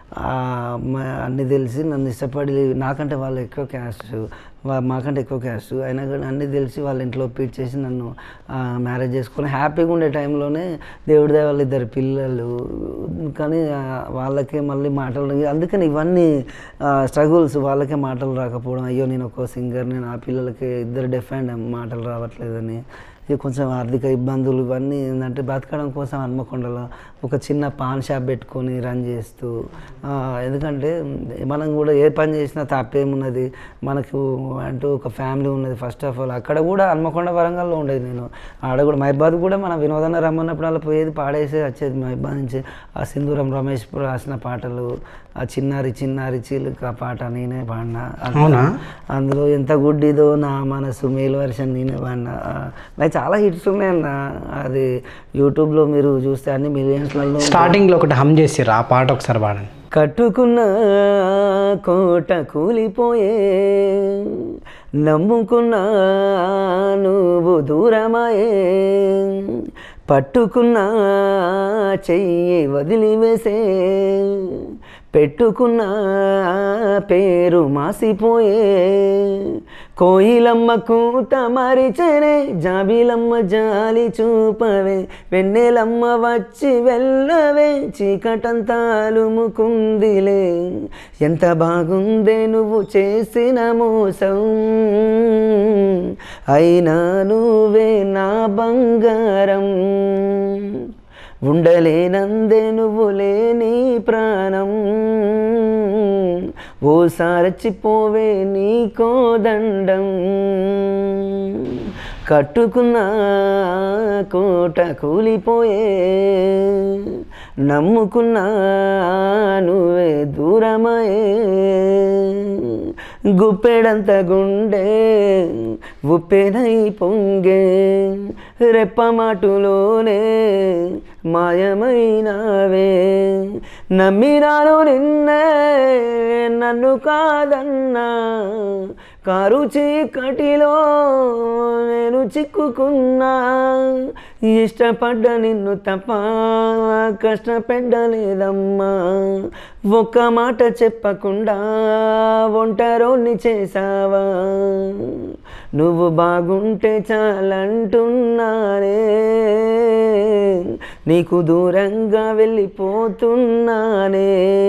అన్నీ తెలిసి నన్ను ఇష్టపడి, నాకంటే వాళ్ళు ఎక్కువ క్యాస్ట్, మాకంటే ఎక్కువ క్యాస్ట్ అయినా కానీ అన్నీ తెలిసి వాళ్ళ ఇంట్లో ఒప్పించేసి చేసి నన్ను మ్యారేజ్ చేసుకొని హ్యాపీగా ఉండే టైంలోనే దేవుడి దయ వాళ్ళ 2 పిల్లలు. కానీ వాళ్ళకే మళ్ళీ మాటలు, అందుకని ఇవన్నీ స్ట్రగుల్స్, వాళ్ళకే మాటలు రాకపోవడం, అయ్యో నేను ఒక సింగర్ని, నా పిల్లలకి 2 డెఫ్ అండ్ మాటలు రావట్లేదని, ఇక కొంచెం ఆర్థిక ఇబ్బందులు ఇవన్నీ ఏంటంటే బతకడం కోసం హన్మకొండలో ఒక చిన్న పాన్ షాప్ పెట్టుకొని రన్ చేస్తూ, ఎందుకంటే మనం కూడా ఏ పని చేసినా తప్పేమున్నది, మనకు అంటూ ఒక ఫ్యామిలీ ఉన్నది ఫస్ట్ ఆఫ్ ఆల్. అక్కడ కూడా హన్మకొండ వరంగల్లో ఉండేది నేను, ఆడ కూడా మహిబాద్ కూడా మన వినోదన్న రమ్మన్నప్పుడు అలా పోయేది పాడేసి వచ్చేది మహిబాద్ నుంచి. ఆ సింధూరం రమేష్ రాసిన పాటలు, ఆ చిన్నారి చిన్నారి చీలుక పాట నేనే పాడినా, అందులో ఎంత గుడ్డిదో నా మనసు మేల్ వర్షన్ నేనే పాడినా. నాకు చాలా హిట్స్ ఉన్నాయన్న, అది యూట్యూబ్లో మీరు చూస్తే అన్ని మిలియన్స్లలో. స్టార్టింగ్లో ఒకటి హమ్ చేసిర్రు, ఆ పాట ఒకసారి పాడండి. కట్టుకున్న కోట కూలిపోయే, నమ్ముకున్న నువ్వు దూరమాయే, పట్టుకున్న చెయ్యి వదిలివేసే, పెట్టుకున్న పేరు మాసిపోయే, కోయిలమ్మ కూత మరిచనే, జాబిలమ్మ జాలి చూపవే, వెన్నెలమ్మ వచ్చి వెళ్ళవే, చీకటంతా అలుముకుందిలే, ఎంత బాగుందే నువ్వు చేసిన మోసం, అయినా నువ్వే నా బంగారం, ఉండలేనందే నువ్వు లేని ప్రాణం, ఓసారచ్చిపోవే నీకో దండం, కట్టుకున్న కోట కూలిపోయే, నమ్ముకున్న నువ్వే దూరమయే, గుప్పెడంత గుండె ఉప్పెనై పొంగే, రెప్పమాటులోనే మాయమైనావే, నమ్మినాను నిన్నే నన్ను కాదన్నా, కారు చీకటిలో నేను చిక్కుకున్నా, ఇష్టపడ్డ నిన్ను తప్ప కష్టపెట్టలేదమ్మా, ఒక్క మాట చెప్పకుండా ఒంటరోని చేసావా, నువ్వు బాగుంటే చాలంటున్నానే, నీకు దూరంగా వెళ్ళిపోతున్నానే,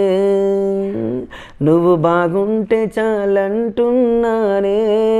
నువ్వు బాగుంటే చాలంటున్నానే,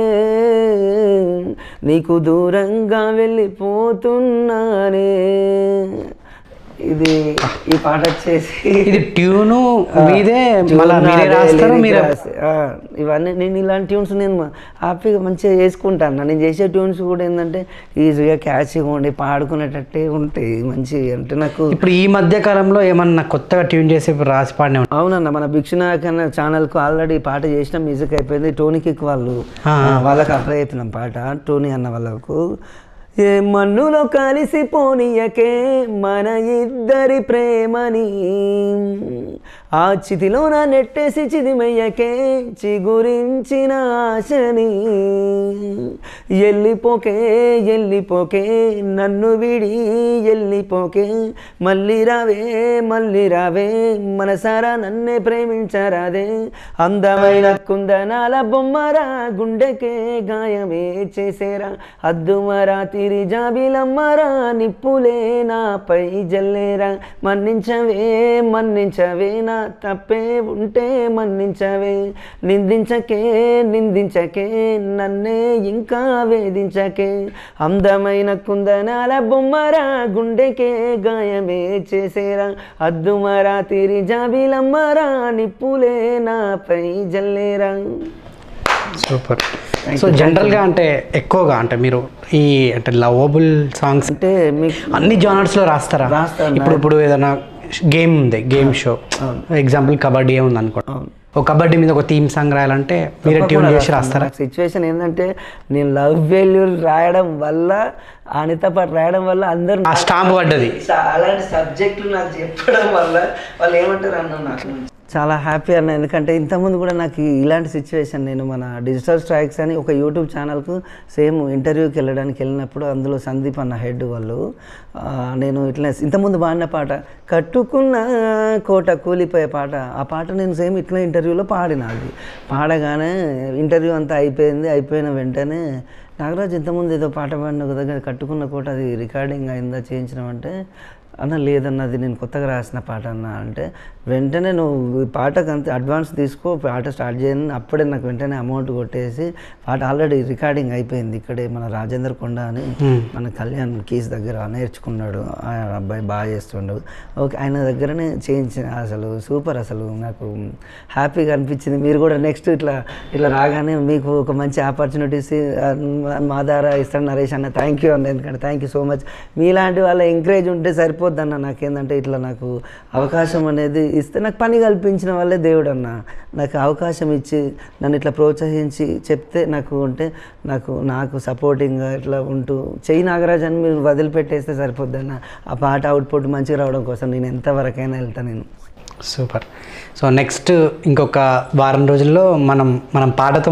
నీకు దూరంగా వెళ్ళిపోతున్నానే. ఇది ఈ పాట వచ్చేసి ఇది ట్యూను మీదే, మీరే రాస్తారు మీరే. ఇవన్నీ నేను ఇలాంటి ట్యూన్స్ నేను హ్యాపీగా మంచిగా చేసుకుంటాను. నేను చేసే ట్యూన్స్ కూడా ఏంటంటే ఈజీగా క్యాచ్గా ఉండి పాడుకునేటట్టే ఉంటాయి మంచిగా. అంటే నాకు ఇప్పుడు ఈ మధ్య కాలంలో ఏమన్నా కొత్తగా ట్యూన్ చేసి రాసి పాడిన? అవునన్న, మన భిక్షునాయక్ అన్న ఛానల్కు ఆల్రెడీ పాట చేసిన మ్యూజిక్ అయిపోయింది. టోనీ కిక్ వాళ్ళకి అప్లై అయిపోయినాం పాట, టోనీ అన్న వాళ్ళకు. ఏ మన్నులో కలిసిపోనీయకే మన ఇద్దరి ప్రేమని, ఆ చితిలోన నెట్టేసి చిదిమయ్యకే చిగురించిన ఆశని, ఎల్లిపోకే ఎల్లిపోకే నన్ను విడి ఎల్లిపోకే, మళ్ళీ రావే మనసారా నన్నే ప్రేమించరాదే, అందమైన కుందనాల బొమ్మరా గుండెకే గాయమే చేసేరా, అద్దుమరా తిరి జాబిలమ్మరా నిప్పులే నాపై జల్లేరా, మన్నించవే నా తప్పే ఉంటే మన్నించవే, నిందించకే నన్నే ఇంకా వేధించకే, అందమైన కుందనాల బొమ్మరా గుండెకే గాయమే చేసేరా, అద్దుమరా తిరి జాబిలమ్మరా నిప్పులే నాపై జల్లేరా. సూపర్. సో జనరల్గా అంటే ఎక్కువగా అంటే మీరు ఈ అంటే లవబుల్ సాంగ్స్ అంటే మీకు అన్ని జానర్స్లో రాస్తారా? రాస్తాను. ఇప్పుడు ఏదైనా గేమ్ ఉంది, గేమ్ షో ఎగ్జాంపుల్ కబడ్డీ ఉంది అనుకోండి, ఒక కబడ్డీ మీద ఒక థీమ్ సాంగ్ రాయాలంటే మీరే ట్యూన్ చేసి రాస్తారా? సిచ్యువేషన్ ఏంటంటే నేను లవ్ ఫెయిల్యూర్ రాయడం వల్ల అనిత పాట రాయడం వల్ల అందరూ ఆ స్టాంప్ పడ్డది. అలాంటి సబ్జెక్టులు నాకు చెప్పడం వల్ల వాళ్ళు ఏమంటారు అన్న నాకు చాలా హ్యాపీ అన్న. ఎందుకంటే ఇంతకుముందు కూడా నాకు ఇలాంటి సిచ్యువేషన్, నేను మన డిజిటల్ స్ట్రైక్స్ అని ఒక యూట్యూబ్ ఛానల్కు సేమ్ ఇంటర్వ్యూకి వెళ్ళినప్పుడు అందులో సందీప్ అన్న హెడ్ వాళ్ళు నేను ఇట్లా ఇంతకుముందు పాడిన పాట కట్టుకున్న కోట కూలిపోయే పాట, ఆ పాట నేను సేమ్ ఇట్లా ఇంటర్వ్యూలో పాడిన. అది పాడగానే ఇంటర్వ్యూ అంతా అయిపోయిన వెంటనే నాగరాజ్ ఇంతకుముందు ఏదో పాట పాడిన దగ్గర కట్టుకున్న కోట అది రికార్డింగ్ అయిందా చేయించినామంటే అన్న లేదన్న అది నేను కొత్తగా రాసిన పాట అన్న అంటే వెంటనే నువ్వు పాటకు అంత అడ్వాన్స్ తీసుకో, పాట స్టార్ట్ చేయని అప్పుడే నాకు వెంటనే అమౌంట్ కొట్టేసి పాట ఆల్రెడీ రికార్డింగ్ అయిపోయింది. ఇక్కడే మన రాజేంద్ర కొండ అని మన కళ్యాణ్ కీస్ దగ్గర నేర్చుకున్నాడు, ఆ అబ్బాయి బాగా చేస్తుండు. ఓకే, ఆయన దగ్గరనే చేయించిన. అసలు సూపర్, అసలు నాకు హ్యాపీగా అనిపించింది. మీరు కూడా నెక్స్ట్ ఇట్లా రాగానే మీకు ఒక మంచి ఆపర్చునిటీస్ మా ద్వారా ఇస్తాడు నరేష్ అన్న. థ్యాంక్ యూ అన్న, ఎందుకంటే థ్యాంక్ యూ సో మచ్. మీలాంటి వాళ్ళ ఎంకరేజ్ ఉంటే సరిపోద్ది అన్న. నాకేంటంటే ఇట్లా నాకు అవకాశం అనేది ఇస్తే నాకు పని కల్పించిన వాళ్ళే దేవుడు అన్న. నాకు అవకాశం ఇచ్చి నన్ను ఇట్లా ప్రోత్సహించి చెప్తే నాకు ఉంటే నాకు సపోర్టింగ్గా ఇట్లా ఉంటూ చెయ్యి నాగరాజ్ అని మీరు వదిలిపెట్టేస్తే సరిపోద్ది అన్న. ఆ పాట అవుట్పుట్ మంచిగా రావడం కోసం నేను ఎంతవరకైనా వెళ్తాను నేను. సూపర్. సో నెక్స్ట్ ఇంకొక వారం రోజుల్లో మనం పాటతో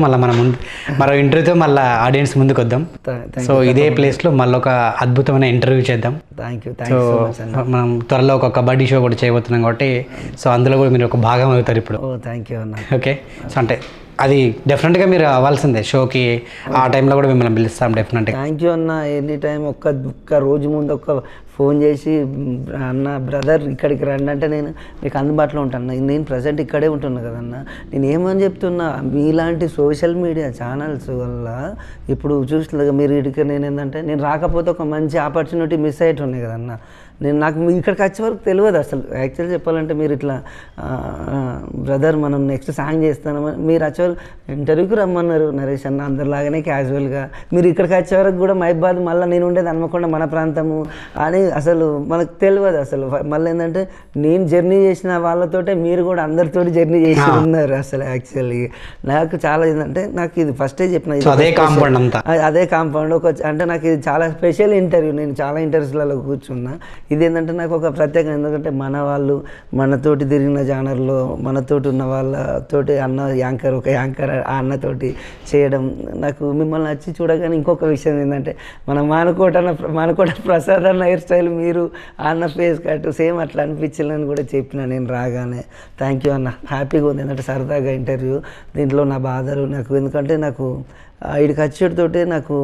మరో ఇంటర్వ్యూతో మళ్ళీ ఆడియన్స్ ముందుకు వద్దాం. సో ఇదే ప్లేస్లో మళ్ళీ ఒక అద్భుతమైన ఇంటర్వ్యూ చేద్దాం. Thank you. సో మనం త్వరలో ఒక కబడ్డీ షో కూడా చేయబోతున్నాం కాబట్టి సో అందులో కూడా మీరు ఒక భాగం అవుతారు ఇప్పుడు. థ్యాంక్ యూ అన్న. ఓకే, సో అంటే అది డెఫినెట్గా మీరు అవ్వాల్సిందే షోకి. ఆ టైంలో కూడా మిమ్మల్ని పిలుస్తాం డెఫినెట్గా. థ్యాంక్ యూ అన్న. ఎనీ టైం ఒక్క రోజు ముందు ఫోన్ చేసి అన్న బ్రదర్ ఇక్కడికి రండి అంటే నేను మీకు అందుబాటులో ఉంటాను. నేను ప్రజెంట్ ఇక్కడే ఉంటున్నా కదన్న. నేను ఏమని చెప్తున్నా, మీలాంటి సోషల్ మీడియా ఛానల్స్ వల్ల ఇప్పుడు చూసిన మీరు ఇక్కడికి నేను ఏంటంటే నేను రాకపోతే ఒక మంచి ఆపర్చునిటీ మిస్ అయ్యేట్టున్నాయి కదన్న. నాకు ఇక్కడికి వచ్చే వరకు తెలియదు అసలు. యాక్చువల్లీ చెప్పాలంటే మీరు ఇట్లా బ్రదర్ మనం నెక్స్ట్ సాంగ్ చేస్తామని మీరు వచ్చే వరకు ఇంటర్వ్యూకి రమ్మన్నారు నరేష్ అన్న, అందరిలాగానే క్యాజువల్గా. మీరు ఇక్కడికి వచ్చే వరకు కూడా మహిబాద్ మళ్ళీ నేను ఉండేది హన్మకొండ మన ప్రాంతము అని అసలు మనకు తెలియదు అసలు. మళ్ళీ ఏంటంటే నేను జర్నీ చేసిన వాళ్ళతోటే మీరు కూడా అందరితోటి జర్నీ చేసి ఉన్నారు. అసలు యాక్చువల్లీ నాకు చాలా ఏంటంటే నాకు ఇది ఫస్టే చెప్పిన అదే కాంపౌండ్ అంటే నాకు ఇది చాలా స్పెషల్ ఇంటర్వ్యూ. నేను చాలా ఇంటర్వ్యూస్లలో కూర్చున్నా. ఇదేంటంటే నాకు ఒక ప్రత్యేకం, ఎందుకంటే మన వాళ్ళు మనతోటి తిరిగిన జానర్లో మనతోటి ఉన్న వాళ్ళతోటి ఒక యాంకర్ ఆ అన్నతోటి చేయడం నాకు మిమ్మల్ని వచ్చి చూడగానే ఇంకొక విషయం ఏంటంటే మన మానకోట ప్రసాద్ అన్న హెయిర్ స్టైల్ మీరు అన్న ఫేస్ కట్ సేమ్ అట్లా అనిపించాలని కూడా చెప్పిన నేను రాగానే. థ్యాంక్ యూ అన్న, హ్యాపీగా ఉంది. ఎందుకంటే సరదాగా ఇంటర్వ్యూ, దీంట్లో నా బాధలు నాకు ఎందుకంటే నాకు ఇక్కడికి వచ్చేటితోటే నాకు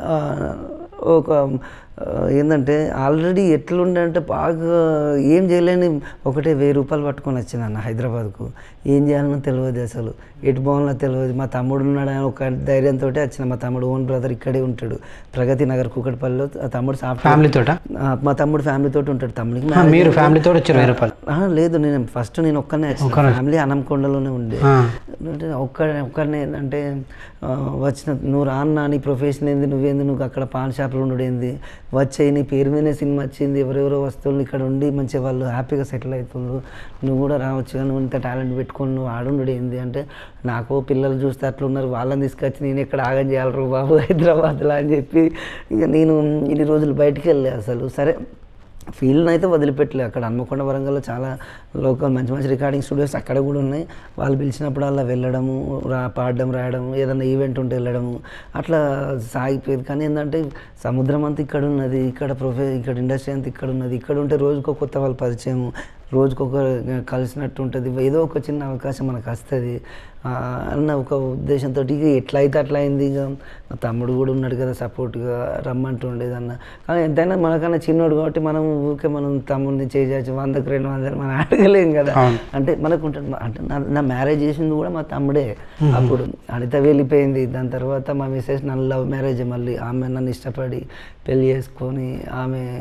ఒక ఏంటంటే ఆల్రెడీ ఎట్లుండే అంటే బాగా ఏం చేయలేని ఒకటే 1000 రూపాయలు పట్టుకొని వచ్చిన అన్న హైదరాబాద్కు. ఏం చేయాలనో తెలియదు, అసలు ఎటు బాగున్నా తెలియదు. మా తమ్ముడు ఉన్నాడు అని ఒక ధైర్యంతో వచ్చిన. మా తమ్ముడు ఓన్ బ్రదర్ ఇక్కడే ఉంటాడు, ప్రగతి నగర్ కూకట్పల్లిలో. తమ్ముడు ఫ్యామిలీతో మా తమ్ముడు ఫ్యామిలీతో ఉంటాడు. తమ్ముడికి మీరు ఫ్యామిలీతో లేదు, నేను ఫస్ట్ నేను ఒక్కనే వచ్చిన. ఫ్యామిలీ అనంకొండలోనే ఉండే. ఒక్కడనే ఏంటంటే వచ్చిన నువ్వు రాన్నా, నీ ప్రొఫెషన్ ఏంది, నువ్వు అక్కడ పాన్ షాప్లో ఉండేంది, వచ్చాయి నీ పేరు మీదనే సినిమా వచ్చింది, ఎవరెవరో వస్తువులు ఇక్కడ ఉండి మంచిగా వాళ్ళు హ్యాపీగా సెటిల్ అవుతుండ్రు, నువ్వు కూడా రావచ్చు, నువ్వు ఇంత టాలెంట్ పెట్టుకొని నువ్వు ఆడుండు ఏంది అంటే, నాకు పిల్లలు చూస్తే అట్లున్నారు, వాళ్ళని తీసుకొచ్చి నేను ఎక్కడ ఆగం చేయాలరు బాబు హైదరాబాద్లో అని చెప్పి ఇక నేను ఇన్ని రోజులు బయటికి వెళ్ళే. అసలు సరే ఫీల్డ్ని అయితే వదిలిపెట్టలే. అక్కడ హన్మకొండ వరంగల్లో చాలా లోకల్ మంచి రికార్డింగ్ స్టూడియోస్ అక్కడ కూడా ఉన్నాయి. వాళ్ళు పిలిచినప్పుడు అలా వెళ్ళడము, పాడడం, రాయడం, ఏదైనా ఈవెంట్ ఉంటే వెళ్ళడము అట్లా సాగిపోయేది. కానీ ఏంటంటే సముద్రం అంతా ఇక్కడ ఉన్నది, ఇక్కడ ఇండస్ట్రీ అంతా ఇక్కడ ఉన్నది. ఇక్కడ ఉంటే రోజుకో కొత్త వాళ్ళు పరిచయం, రోజుకొక కలిసినట్టు ఉంటుంది, ఏదో ఒక చిన్న అవకాశం మనకు వస్తుంది అన్న ఒక ఉద్దేశంతో ఇక ఎట్లయితే అట్లా అయింది. ఇక మా తమ్ముడు కూడా ఉన్నాడు కదా సపోర్ట్గా, రమ్మంటూ ఉండేదన్న. కానీ ఎంతైనా మనకన్నా చిన్నోడు కాబట్టి మనం ఊరికే మనం తమ్ముడిని చేసేసి 100కి 200 మనం అడగలేం కదా. అంటే మనకు ఉంటుంది. అంటే నా మ్యారేజ్ చేసింది కూడా మా తమ్ముడే. అప్పుడు అనిత వెళ్ళిపోయింది, దాని తర్వాత మా మిస్సెస్ నన్ను లవ్ మ్యారేజ్, మళ్ళీ ఆమె నన్ను ఇష్టపడి పెళ్ళి చేసుకొని ఆమె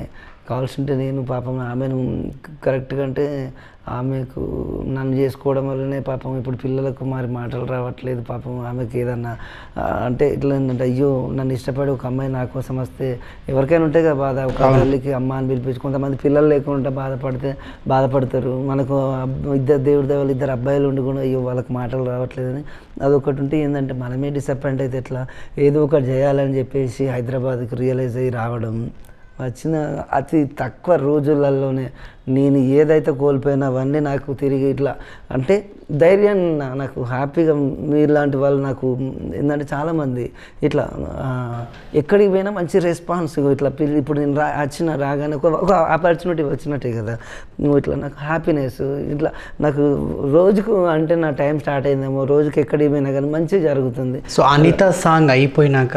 కావాల్సింటే నేను పాపం ఆమెను కరెక్ట్గా అంటే ఆమెకు నన్ను చేసుకోవడం వల్లనే పాపం ఇప్పుడు పిల్లలకు మరి మాటలు రావట్లేదు పాపం ఆమెకి ఏదన్నా అంటే ఇట్లా ఏంటంటే అయ్యో నన్ను ఇష్టపడి ఒక అమ్మాయి నా కోసం వస్తే ఎవరికైనా ఉంటాయి కదా బాధ, ఒక తల్లికి అమ్మ అని పిలిపించి కొంతమంది పిల్లలు లేకుండా బాధపడతారు. మనకు ఇద్దరు దేవుడి దేవాళ్ళు ఇద్దరు అబ్బాయిలు ఉండి కూడా అయ్యో వాళ్ళకి మాటలు రావట్లేదని అదొకటి ఉంటే ఏంటంటే మనమే డిసప్పాయింట్ అయితే ఎట్లా, ఏదో ఒకటి చేయాలని చెప్పేసి హైదరాబాద్కి రియలైజ్ అయ్యి రావడం. వచ్చిన అతి తక్కువ రోజులలోనే నేను ఏదైతే కోల్పోయినా అవన్నీ నాకు తిరిగి ఇట్లా అంటే ధైర్యం నాకు హ్యాపీగా మీలాంటి వాళ్ళు నాకు ఏంటంటే చాలామంది ఇట్లా ఎక్కడికి పోయినా మంచి రెస్పాన్స్ ఇట్లా ఇప్పుడు నేను రాగానే ఒక ఆపర్చునిటీ వచ్చినట్టే కదా, నువ్వు ఇట్లా నాకు హ్యాపీనెస్ ఇట్లా నాకు రోజుకు అంటే నా టైం స్టార్ట్ అయిందేమో, రోజుకి ఎక్కడికి పోయినా కానీ మంచిగా జరుగుతుంది. సో అనిత సాంగ్ అయిపోయినాక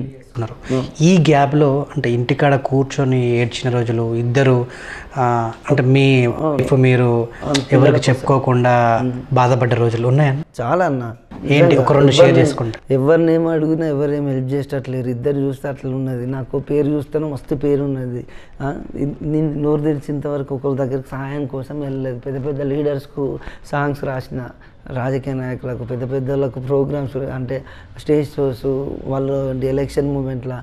ఈ గ్యాప్లో అంటే ఇంటికాడ కూర్చొని ఏడ్చిన రోజులు ఇద్దరు అంటే మీరు ఎవరికి చెప్పుకోకుండా బాధపడ్డ రోజులు ఉన్నాయన్న? చాలా అన్న. ఏంటి ఒక రెండు షేర్ చేసుకుంటా. ఎవరిని ఏమి అడిగినా ఎవరేమి హెల్ప్ చేసేటట్లేరు, ఇద్దరు చూస్తే అట్లా ఉన్నది. నాకు పేరు చూస్తాను మస్తు పేరు ఉన్నది, నేను నోరు తెరిచేంత వరకు ఒకరి దగ్గరికి సహాయం కోసం వెళ్ళలేదు. పెద్ద పెద్ద లీడర్స్కు సాంగ్స్ రాసిన, రాజకీయ నాయకులకు పెద్ద పెద్దలకు ప్రోగ్రామ్స్ అంటే స్టేజ్ షోస్, వాళ్ళు ఎలక్షన్ మూమెంట్లో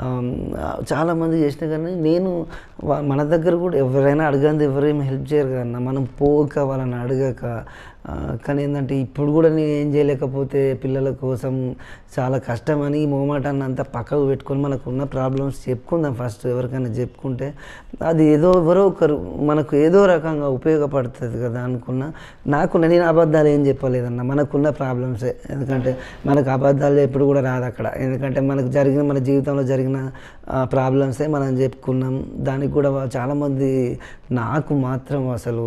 చాలామంది చేసినా కానీ నేను మన దగ్గర కూడా ఎవరైనా అడగంది ఎవరేమి హెల్ప్ చేయరు కదన్నా, మనం పోక వాళ్ళని అడగక. కానీ ఏంటంటే ఇప్పుడు కూడా నేను ఏం చేయలేకపోతే పిల్లల కోసం చాలా కష్టమని ఈ మోమాటాన్ని అంతా పక్కకు పెట్టుకొని మనకున్న ప్రాబ్లమ్స్ చెప్పుకుందాం. ఫస్ట్ ఎవరికైనా చెప్పుకుంటే అది ఎవరో ఒకరు మనకు ఏదో రకంగా ఉపయోగపడుతుంది కదా అనుకున్నా. నేను అబద్ధాలు ఏం చెప్పలేదన్న, మనకున్న ప్రాబ్లమ్సే. ఎందుకంటే మనకు అబద్ధాలు ఎప్పుడు కూడా రాదు అక్కడ, ఎందుకంటే మన జీవితంలో జరిగిన ప్రాబ్లమ్సే మనం చెప్పుకున్నాం. దానికి కూడా చాలామంది నాకు మాత్రం అసలు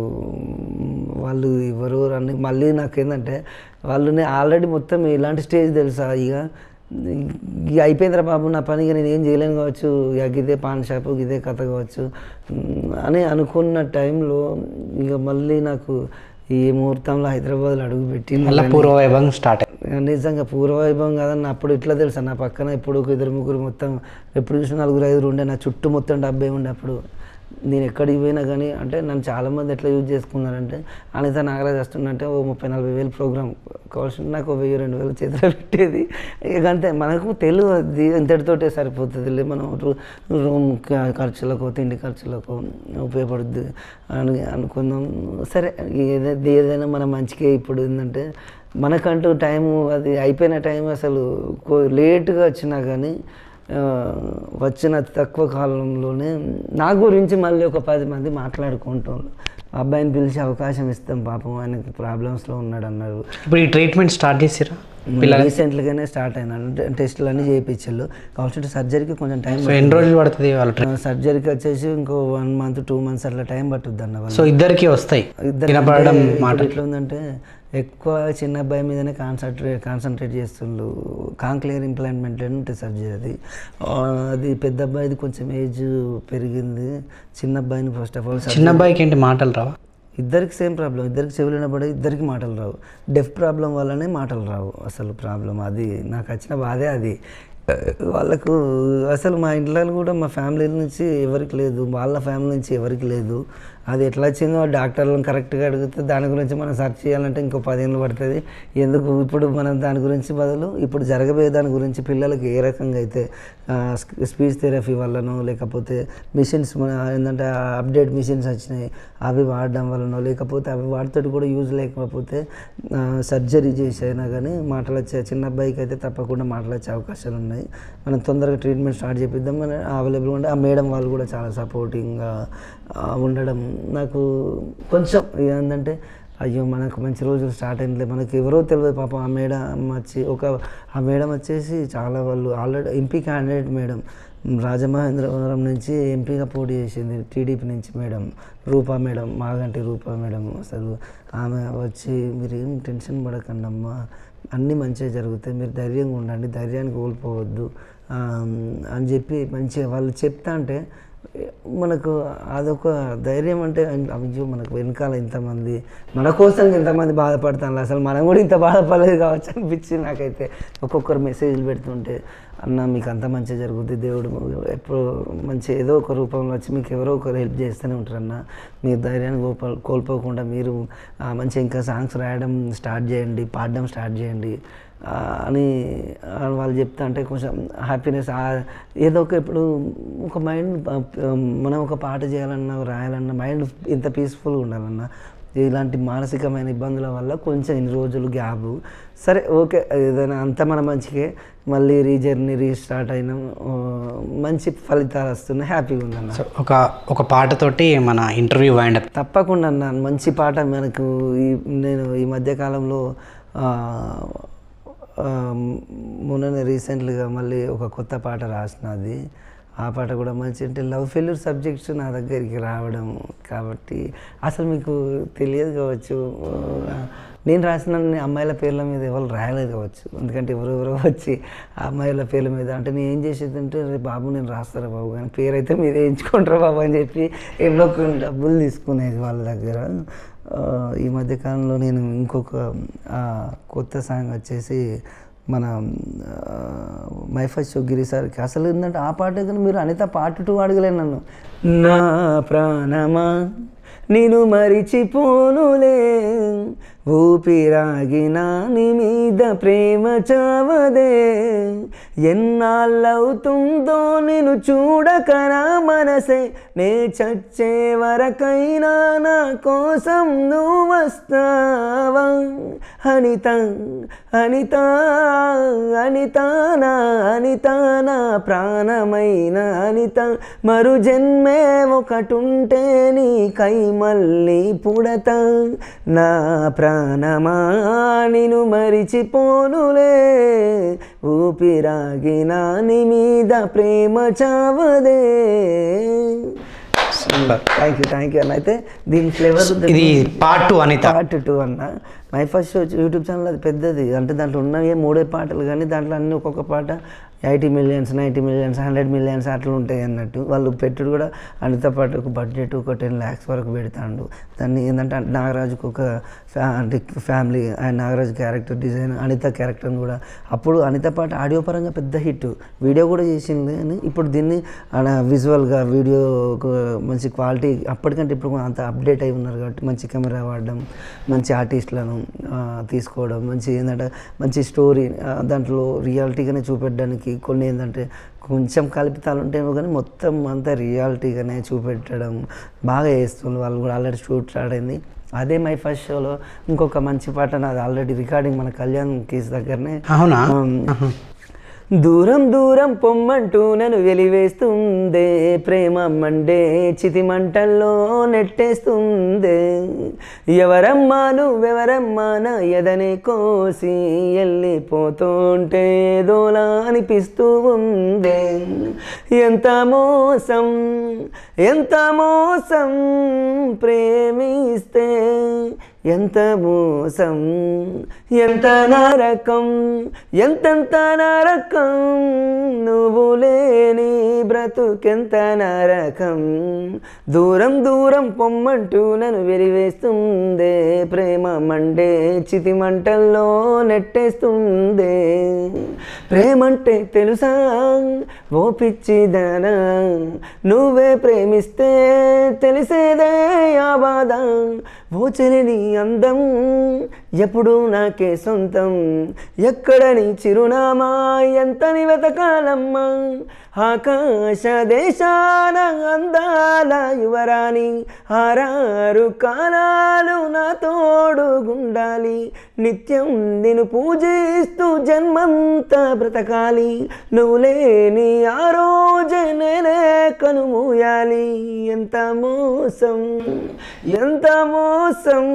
వాళ్ళు ఎవరు అని మళ్ళీ నాకేంటంటే వాళ్ళని ఆల్రెడీ మొత్తం ఇలాంటి స్టేజ్ తెలుసా, ఇక అయిపోయిందిరా బాబు నా పని, నేను ఏం చేయలేను కావచ్చు, ఇదే పాన్ షాపు ఇదే కథ కావచ్చు అని అనుకున్న టైంలో ఇక మళ్ళీ నాకు ఈ ముహూర్తంలో హైదరాబాద్లో అడుగుపెట్టి పూర్వవైభవం స్టార్ట్ అయింది. నిజంగా పూర్వవైభవం కాదని అప్పుడు ఇట్లా తెలుసా, నా పక్కన ఇప్పుడు ఒక 2-3 మొత్తం ఎప్పుడు చూసిన 4-5 ఉండే, నా చుట్టూ మొత్తం 70 ఉండే. అప్పుడు నేను ఎక్కడికి పోయినా కానీ అంటే నన్ను చాలామంది ఎట్లా యూజ్ చేసుకున్నారంటే, అనిత నాగరాజ్ వస్తుందంటే ఓ 30-40 వేలు ప్రోగ్రామ్ కావాల్సింది, నాకు 1000-2000 చేతిలో పెట్టేది. ఇక అంతే, మనకు తెలియదు ఇంతటితోటే సరిపోతుంది, మనం రూమ్ ఖర్చులకు తిండి ఖర్చులకు ఉపయోగపడుద్ది అని అనుకున్నాం. సరే ఏదైనా మన మంచికే. ఇప్పుడు ఏంటంటే మనకంటూ టైము అది అయిపోయిన టైం అసలు లేటుగా వచ్చినా కానీ వచ్చిన తక్కువ కాలంలోనే నా గురించి మళ్ళీ ఒక 10 మంది మాట్లాడుకుంటాం. అబ్బాయిని పిలిచి అవకాశం ఇస్తాం, పాపం ఆయనకి ప్రాబ్లమ్స్లో ఉన్నాడు అన్నారు. ఇప్పుడు ఈ ట్రీట్మెంట్ స్టార్ట్ చేసిరా? రీసెంట్గానే స్టార్ట్ అయినాడు, టెస్టులు అన్నీ చేయించారు. కావాల్సిన సర్జరీకి కొంచెం టైం, ఎన్ని రోజులు పడుతుంది సర్జరీకి వచ్చేసి ఇంకో 1 month 2 months అట్లా టైం పట్టుద్ది అన్న. సో ఇద్దరికి వస్తాయి. ఎట్లా ఉందంటే ఎక్కువ చిన్న అబ్బాయి మీదనే కాన్సన్ట్రేట్ చేస్తుండ్రు. కాంక్లియర్ ఇంప్లాంట్మెంట్ అని ఉంటుంది సర్జరీ. అది పెద్ద అబ్బాయిది కొంచెం ఏజ్ పెరిగింది, చిన్న అబ్బాయిని ఫస్ట్ ఆఫ్ ఆల్. చిన్న అబ్బాయికి ఏంటి మాటలు రావా? ఇద్దరికి సేమ్ ప్రాబ్లం, ఇద్దరికి చెవులు వినబడే, ఇద్దరికి మాటలు రావు. డెఫ్ ప్రాబ్లం వల్లనే మాటలు రావు అసలు ప్రాబ్లం. అది నాకు వచ్చిన బాధే అది. వాళ్ళకు అసలు మా ఇంట్లో కూడా మా ఫ్యామిలీ నుంచి ఎవరికి లేదు, వాళ్ళ ఫ్యామిలీ నుంచి ఎవరికి లేదు. అది ఎట్లా వచ్చిందో డాక్టర్లను కరెక్ట్గా అడిగితే దాని గురించి మనం సెర్చ్ చేయాలంటే ఇంకో 10 ఏళ్ళు పడుతుంది. ఎందుకు ఇప్పుడు మనం దాని గురించి బదులు ఇప్పుడు జరగబోయే దాని గురించి పిల్లలకి ఏ రకంగా అయితే స్పీచ్ థెరపీ వల్లనో లేకపోతే మిషన్స్ ఏంటంటే అప్డేట్ మిషన్స్ వచ్చినాయి అవి వాడడం వల్లనో లేకపోతే అవి వాడితోటి కూడా యూజ్ లేకపోతే సర్జరీ చేసైనా కానీ మాటలు వచ్చే చిన్న అబ్బాయికి అయితే తప్పకుండా మాటలు వచ్చే అవకాశాలు ఉన్నాయి. మనం తొందరగా ట్రీట్మెంట్ స్టార్ట్ చేపిద్దాం మన అవైలబుల్ ఉంటే. ఆ మేడం వాళ్ళు కూడా చాలా సపోర్టింగ్గా ఉండడం నాకు కొంచెం ఏంటంటే అయ్యో మనకు మంచి రోజులు స్టార్ట్ అయిందిలే, మనకి ఎవరో తెలియదు పాపం. ఆ మేడం వచ్చేసి చాలా వాళ్ళు already MP candidate madam, Rajamahendravaram నుంచి ఎంపీగా పోటీ చేసింది టీడీపీ నుంచి madam, Rupa madam, Maganti Rupa madam. అసలు ఆమె వచ్చి మీరు ఏం టెన్షన్ పడకండి అమ్మా, అన్నీ మంచిగా జరుగుతాయి, మీరు ధైర్యంగా ఉండండి, ధైర్యాన్ని కోల్పోవద్దు అని చెప్పి మంచిగా వాళ్ళు చెప్తా అంటే మనకు అదొక ధైర్యం అంటే అయ్యో మనకు వెనకాల ఇంతమంది మన కోసం ఇంతమంది బాధపడతాను, అసలు మనం కూడా ఇంత బాధపడలేదు కావచ్చు అనిపించి నాకైతే. ఒక్కొక్కరు మెసేజ్లు పెడుతుంటే అన్న మీకు అంత మంచిగా జరుగుతుంది, దేవుడు ఎప్పుడు మంచి ఏదో ఒక రూపంలో వచ్చి మీకు ఎవరో ఒకరు హెల్ప్ చేస్తూనే ఉంటారన్న, మీరు ధైర్యాన్ని కోల్పోకుండా మీరు మంచిగా ఇంకా సాంగ్స్ రాయడం స్టార్ట్ చేయండి, పాడడం స్టార్ట్ చేయండి అని వాళ్ళు చెప్తా అంటే కొంచెం హ్యాపీనెస్. ఏదో ఒక ఇప్పుడు ఒక మైండ్ మనం ఒక పాట చేయాలన్నా రాయాలన్నా మైండ్ ఎంత పీస్ఫుల్గా ఉండాలన్నా, ఇలాంటి మానసికమైన ఇబ్బందుల వల్ల కొంచెం ఇన్ని రోజులు గ్యాప్, సరే ఓకే ఏదైనా అంత మన మంచికే, మళ్ళీ రీజర్నీ రీస్టార్ట్ అయినాం, మంచి ఫలితాలు వస్తున్నాయి, హ్యాపీగా ఉందన్న. ఒక పాటతోటి మన ఇంటర్వ్యూ వైండ్ అప్. తప్పకుండా అన్న, మంచి పాట మనకు నేను ఈ మధ్యకాలంలో మొన్ననే రీసెంట్లీగా మళ్ళీ ఒక కొత్త పాట రాసినది. ఆ పాట కూడా మంచి అంటే లవ్ ఫెయిల్యూర్ సబ్జెక్ట్స్ నా దగ్గరికి రావడం కాబట్టి అసలు మీకు తెలియదు కావచ్చు, నేను రాసిన అమ్మాయిల పేర్ల మీద ఎవరు రాయలేదు కావచ్చు, ఎందుకంటే ఎవరెవరో వచ్చి ఆ అమ్మాయిల పేర్ల మీద అంటే నేను ఏం చేసేది అంటే రేపు బాబు నేను రాస్తారా బాబు కానీ పేరు అయితే మీరు వేయించుకుంటారా బాబు అని చెప్పి ఎన్నో కొన్ని డబ్బులు తీసుకునేది వాళ్ళ దగ్గర. ఈ మధ్యకాలంలో నేను ఇంకొక కొత్త సాంగ్ వచ్చేసి మన మై ఫస్ట్ షో గిరి సార్కి అసలు ఏంటంటే ఆ పాట కానీ మీరు అనిత పార్ట్ 2 అడగలేను నన్ను. నా ప్రాణమా నేను మరిచిపోనులే, ఊపిరాగిన నీ మీద ప్రేమ చావదే, ఎన్నాళ్ళవుతుందో నేను చూడకనా మనసే, నే చచ్చే వరకైనా నా కోసం నువ్వు వస్తావా, అనిత అనిత అనిత నా అనిత నా ప్రాణమైన అనిత, మరు జన్మే ఒకటుంటే నీకై మళ్ళీ పుడత, నా ప్రాణమా నిన్ను మరిచిపోనులే, ఊపిరాగిన నీ మీద ప్రేమ చావదే. థ్యాంక్ యూ అన్న. అయితే దీని ఫ్లేవర్ ఇది పార్ట్ 2 అనిత. పార్ట్ 2 అన్న. My first show YouTube channel అది పెద్దది, అంటే దాంట్లో ఉన్నవి 3 పాటలు కానీ దాంట్లో అన్ని ఒక్కొక్క పాట 80 millions 90 millions 100 millions అట్లా ఉంటాయి అన్నట్టు. వాళ్ళు పెట్టుడు కూడా అనిత పాటకు బడ్జెట్ ఒక 10 lakhs వరకు పెడతాడు. దాన్ని ఏంటంటే నాగరాజుకు ఒక అంటే family and Nagaraju character design, Anitha క్యారెక్టర్ని కూడా అప్పుడు అనిత పాట ఆడియో పరంగా పెద్ద హిట్, వీడియో కూడా చేసింది. అని ఇప్పుడు దీన్ని విజువల్గా వీడియో మంచి క్వాలిటీ, అప్పటికంటే ఇప్పుడు అంత అప్డేట్ అయి ఉన్నారు కాబట్టి మంచి కెమెరా వాడడం, మంచి ఆర్టిస్టులను తీసుకోవడం, మంచి ఏంటంటే మంచి స్టోరీ దాంట్లో రియాలిటీగానే చూపెట్టడానికి, కొన్ని ఏంటంటే కొంచెం కల్పితాలు ఉంటాయేమో కానీ మొత్తం అంతా రియాలిటీగానే చూపెట్టడం బాగా చేస్తుంది. వాళ్ళు కూడా ఆల్రెడీ షూట్ స్టార్ట్ అయింది. అదే మై ఫస్ట్ షోలో ఇంకొక మంచి పాట నాది ఆల్రెడీ రికార్డింగ్ మన కళ్యాణ్ కేసు దగ్గరనే. అవునా? దూరం దూరం పొమ్మంటూ నన్ను వెలివేస్తుందే, ప్రేమ మండే చితి మంటల్లో నెట్టేస్తుందే, ఎవరమ్మా నువ్వెవరమ్మా నా ఎదనే కోసి వెళ్ళిపోతుంటే దోలా అనిపిస్తూ ఉందే, ఎంత మోసం ఎంత మోసం ప్రేమిస్తే, ఎంత మోసం ఎంత నరకం ఎంతెంత నరకం, నువ్వు లేని బ్రతుకెంత నరకం, దూరం దూరం పొమ్మంటూ నన్ను వెలివేస్తుందే, ప్రేమ మండే చితి మంటల్లో నెట్టేస్తుందే, ప్రేమంటే తెలుసా ఓ పిచ్చిదానా, నువ్వే ప్రేమిస్తే తెలిసేదే ఆ బాధ, ఓ చెలిని అందం ఎప్పుడు నాకే సొంతం, ఎక్కడ నీ చిరునామా ఎంతని వెతకాలమ్మా, ఆకాశ దేశాన అందాల యువరాణి, 6 కాలాలు నా తోడుగుండాలి, నిత్యం నేను పూజిస్తూ జన్మంతా బ్రతకాలి, నువ్వు లేని ఆ రోజే నేనే కనుమూయాలి, ఎంత మోసం ఎంత మోసం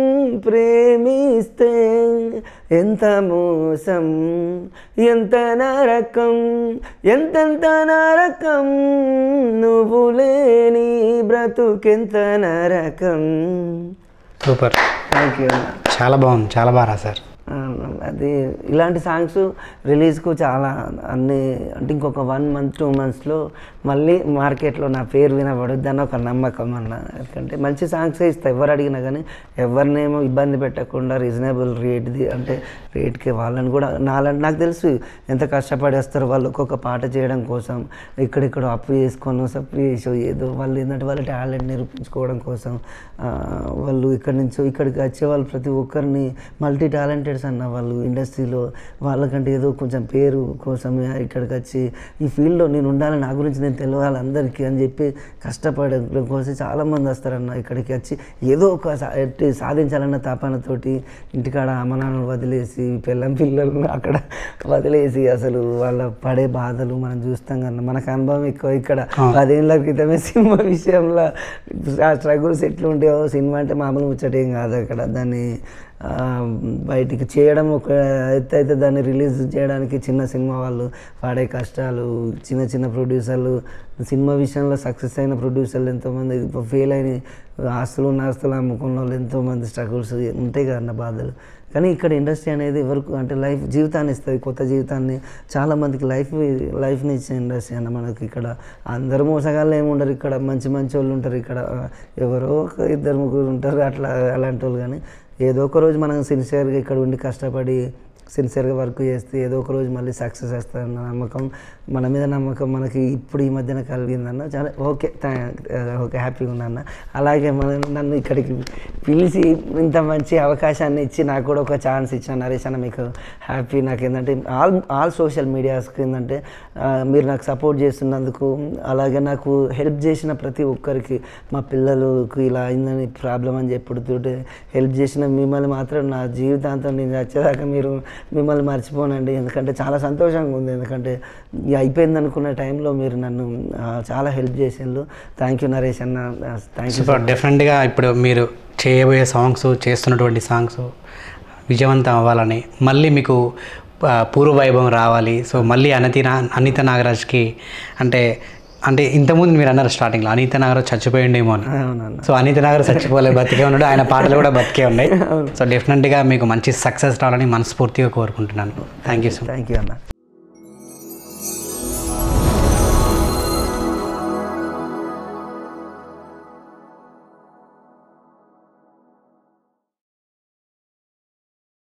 ప్రేమిస్తే, ఎంత మోసం ఎంత నరకం ఎంతెంత నరకం, నువ్వు లేని బ్రతుకెంత నరకం. Super, thank you. చాలా బాగుంది, చాలా బాగా రాశారు. అది ఇలాంటి సాంగ్స్ రిలీజ్కు చాలా అన్ని అంటే ఇంకొక 1 month 2 monthsలో మళ్ళీ మార్కెట్లో నా పేరు వినబడుద్ది అని ఒక నమ్మకం అన్న. ఎందుకంటే మంచి సాంగ్సే ఇస్తాయి ఎవరు అడిగినా కానీ, ఎవరినేమో ఇబ్బంది పెట్టకుండా రీజనబుల్ రేట్ది అంటే రేట్కి వాళ్ళని కూడా నాకు తెలుసు ఎంత కష్టపడి వస్తారో వాళ్ళు ఒక్కొక్క పాట చేయడం కోసం, ఇక్కడిక్కడ అప్పు చేసుకొని సప్పు చేసో ఏదో వాళ్ళు ఏంటంటే వాళ్ళ టాలెంట్ నిరూపించుకోవడం కోసం వాళ్ళు ఇక్కడి నుంచో ఇక్కడికి వచ్చే వాళ్ళు ప్రతి ఒక్కరిని మల్టీ టాలెంటెడ్స్ అన్న వాళ్ళు ఇండస్ట్రీలో వాళ్ళకంటే ఏదో కొంచెం పేరు కోసం ఇక్కడికి వచ్చి ఈ ఫీల్డ్లో నేను ఉండాలని నా గురించి నేను తెలియాలి అందరికీ అని చెప్పి కష్టపడడం కోసం చాలామంది వస్తారన్న ఇక్కడికి వచ్చి ఏదో ఒక సాధించాలన్న తాపనతోటి ఇంటికాడ అమ్మనాన్నలు వదిలేసి పిల్లలను అక్కడ వదిలేసి అసలు వాళ్ళ పడే బాధలు మనం చూస్తాం కన్నా మనకు అనుభవం ఎక్కువ. ఇక్కడ 10 ఏళ్ళ క్రితమే సినిమా విషయంలో ఆ స్ట్రగుల్స్ ఎట్లుంటాయో, సినిమా అంటే మామూలు ముచ్చటేం కాదు అక్కడ. దాన్ని బయటికి చేయడం ఒక ఎత్తు అయితే దాన్ని రిలీజ్ చేయడానికి చిన్న సినిమా వాళ్ళు పడే కష్టాలు, చిన్న ప్రొడ్యూసర్లు సినిమా విషయంలో సక్సెస్ అయిన ప్రొడ్యూసర్లు ఎంతోమంది ఫెయిల్ అయిన ఆస్తులు అమ్ముకున్న వాళ్ళు ఎంతోమంది స్ట్రగుల్స్ ఉంటాయి కదన్న బాధలు. కానీ ఇక్కడ ఇండస్ట్రీ అనేది ఎవరికి అంటే లైఫ్ జీవితాన్ని ఇస్తుంది, కొత్త జీవితాన్ని, చాలామందికి లైఫ్ని ఇచ్చే ఇండస్ట్రీ అన్న. మనకి ఇక్కడ అందరూ మోసగాళ్ళు ఏమి ఉండరు, ఇక్కడ మంచి వాళ్ళు ఉంటారు, ఇక్కడ ఎవరో ఒక 2-3 ఉంటారు అట్లా అలాంటి వాళ్ళు. కానీ ఏదో ఒక రోజు మనం సిన్సియర్గా ఇక్కడ ఉండి కష్టపడి సిన్సియర్గా వర్క్ చేస్తే ఏదో ఒక రోజు మళ్ళీ సక్సెస్ వస్తారన్న నమ్మకం, మన మీద నమ్మకం మనకి ఇప్పుడు ఈ మధ్యన కలిగిందన్న. చాలా ఓకే హ్యాపీగా ఉన్నాన్న. అలాగే నన్ను ఇక్కడికి పిలిచి ఇంత మంచి అవకాశాన్ని ఇచ్చి నాకు కూడా ఒక ఛాన్స్ ఇచ్చాను నరేష్ అన్న, మీకు హ్యాపీ. నాకు ఏంటంటే ఆల్ సోషల్ మీడియాస్కి ఏంటంటే మీరు నాకు సపోర్ట్ చేస్తున్నందుకు, అలాగే నాకు హెల్ప్ చేసిన ప్రతి ఒక్కరికి, మా పిల్లలకు ఇలా అయిందని ప్రాబ్లం అని చెప్పుడుతోటి హెల్ప్ చేసిన మిమ్మల్ని మాత్రం నా జీవితాంతం నేను వచ్చేదాకా మిమ్మల్ని మర్చిపోనండి. ఎందుకంటే చాలా సంతోషంగా ఉంది, ఎందుకంటే అయిపోయింది అనుకున్న టైంలో మీరు నన్ను చాలా హెల్ప్ చేసిండ్రు. థ్యాంక్ యూ నరేష్ అన్న, థ్యాంక్ యూ. డెఫినెట్గా ఇప్పుడు మీరు చేయబోయే చేస్తున్నటువంటి సాంగ్స్ విజయవంతం అవ్వాలని, మళ్ళీ మీకు పూర్వ వైభవం రావాలి. సో మళ్ళీ అనిత నాగరాజ్కి అంటే ఇంతకుముందు మీరు అన్నారు స్టార్టింగ్లో అనిత నాగరాజ్ చచ్చిపోయిండేమో అని. సో అనిత నాగరాజ్ చచ్చిపోలే, బతికే ఉన్నాడు, ఆయన పాటలు కూడా బతికే ఉన్నాయి. సో డెఫినెట్గా మీకు మంచి సక్సెస్ రావాలని మనస్ఫూర్తిగా కోరుకుంటున్నాను. థ్యాంక్ యూ అన్న.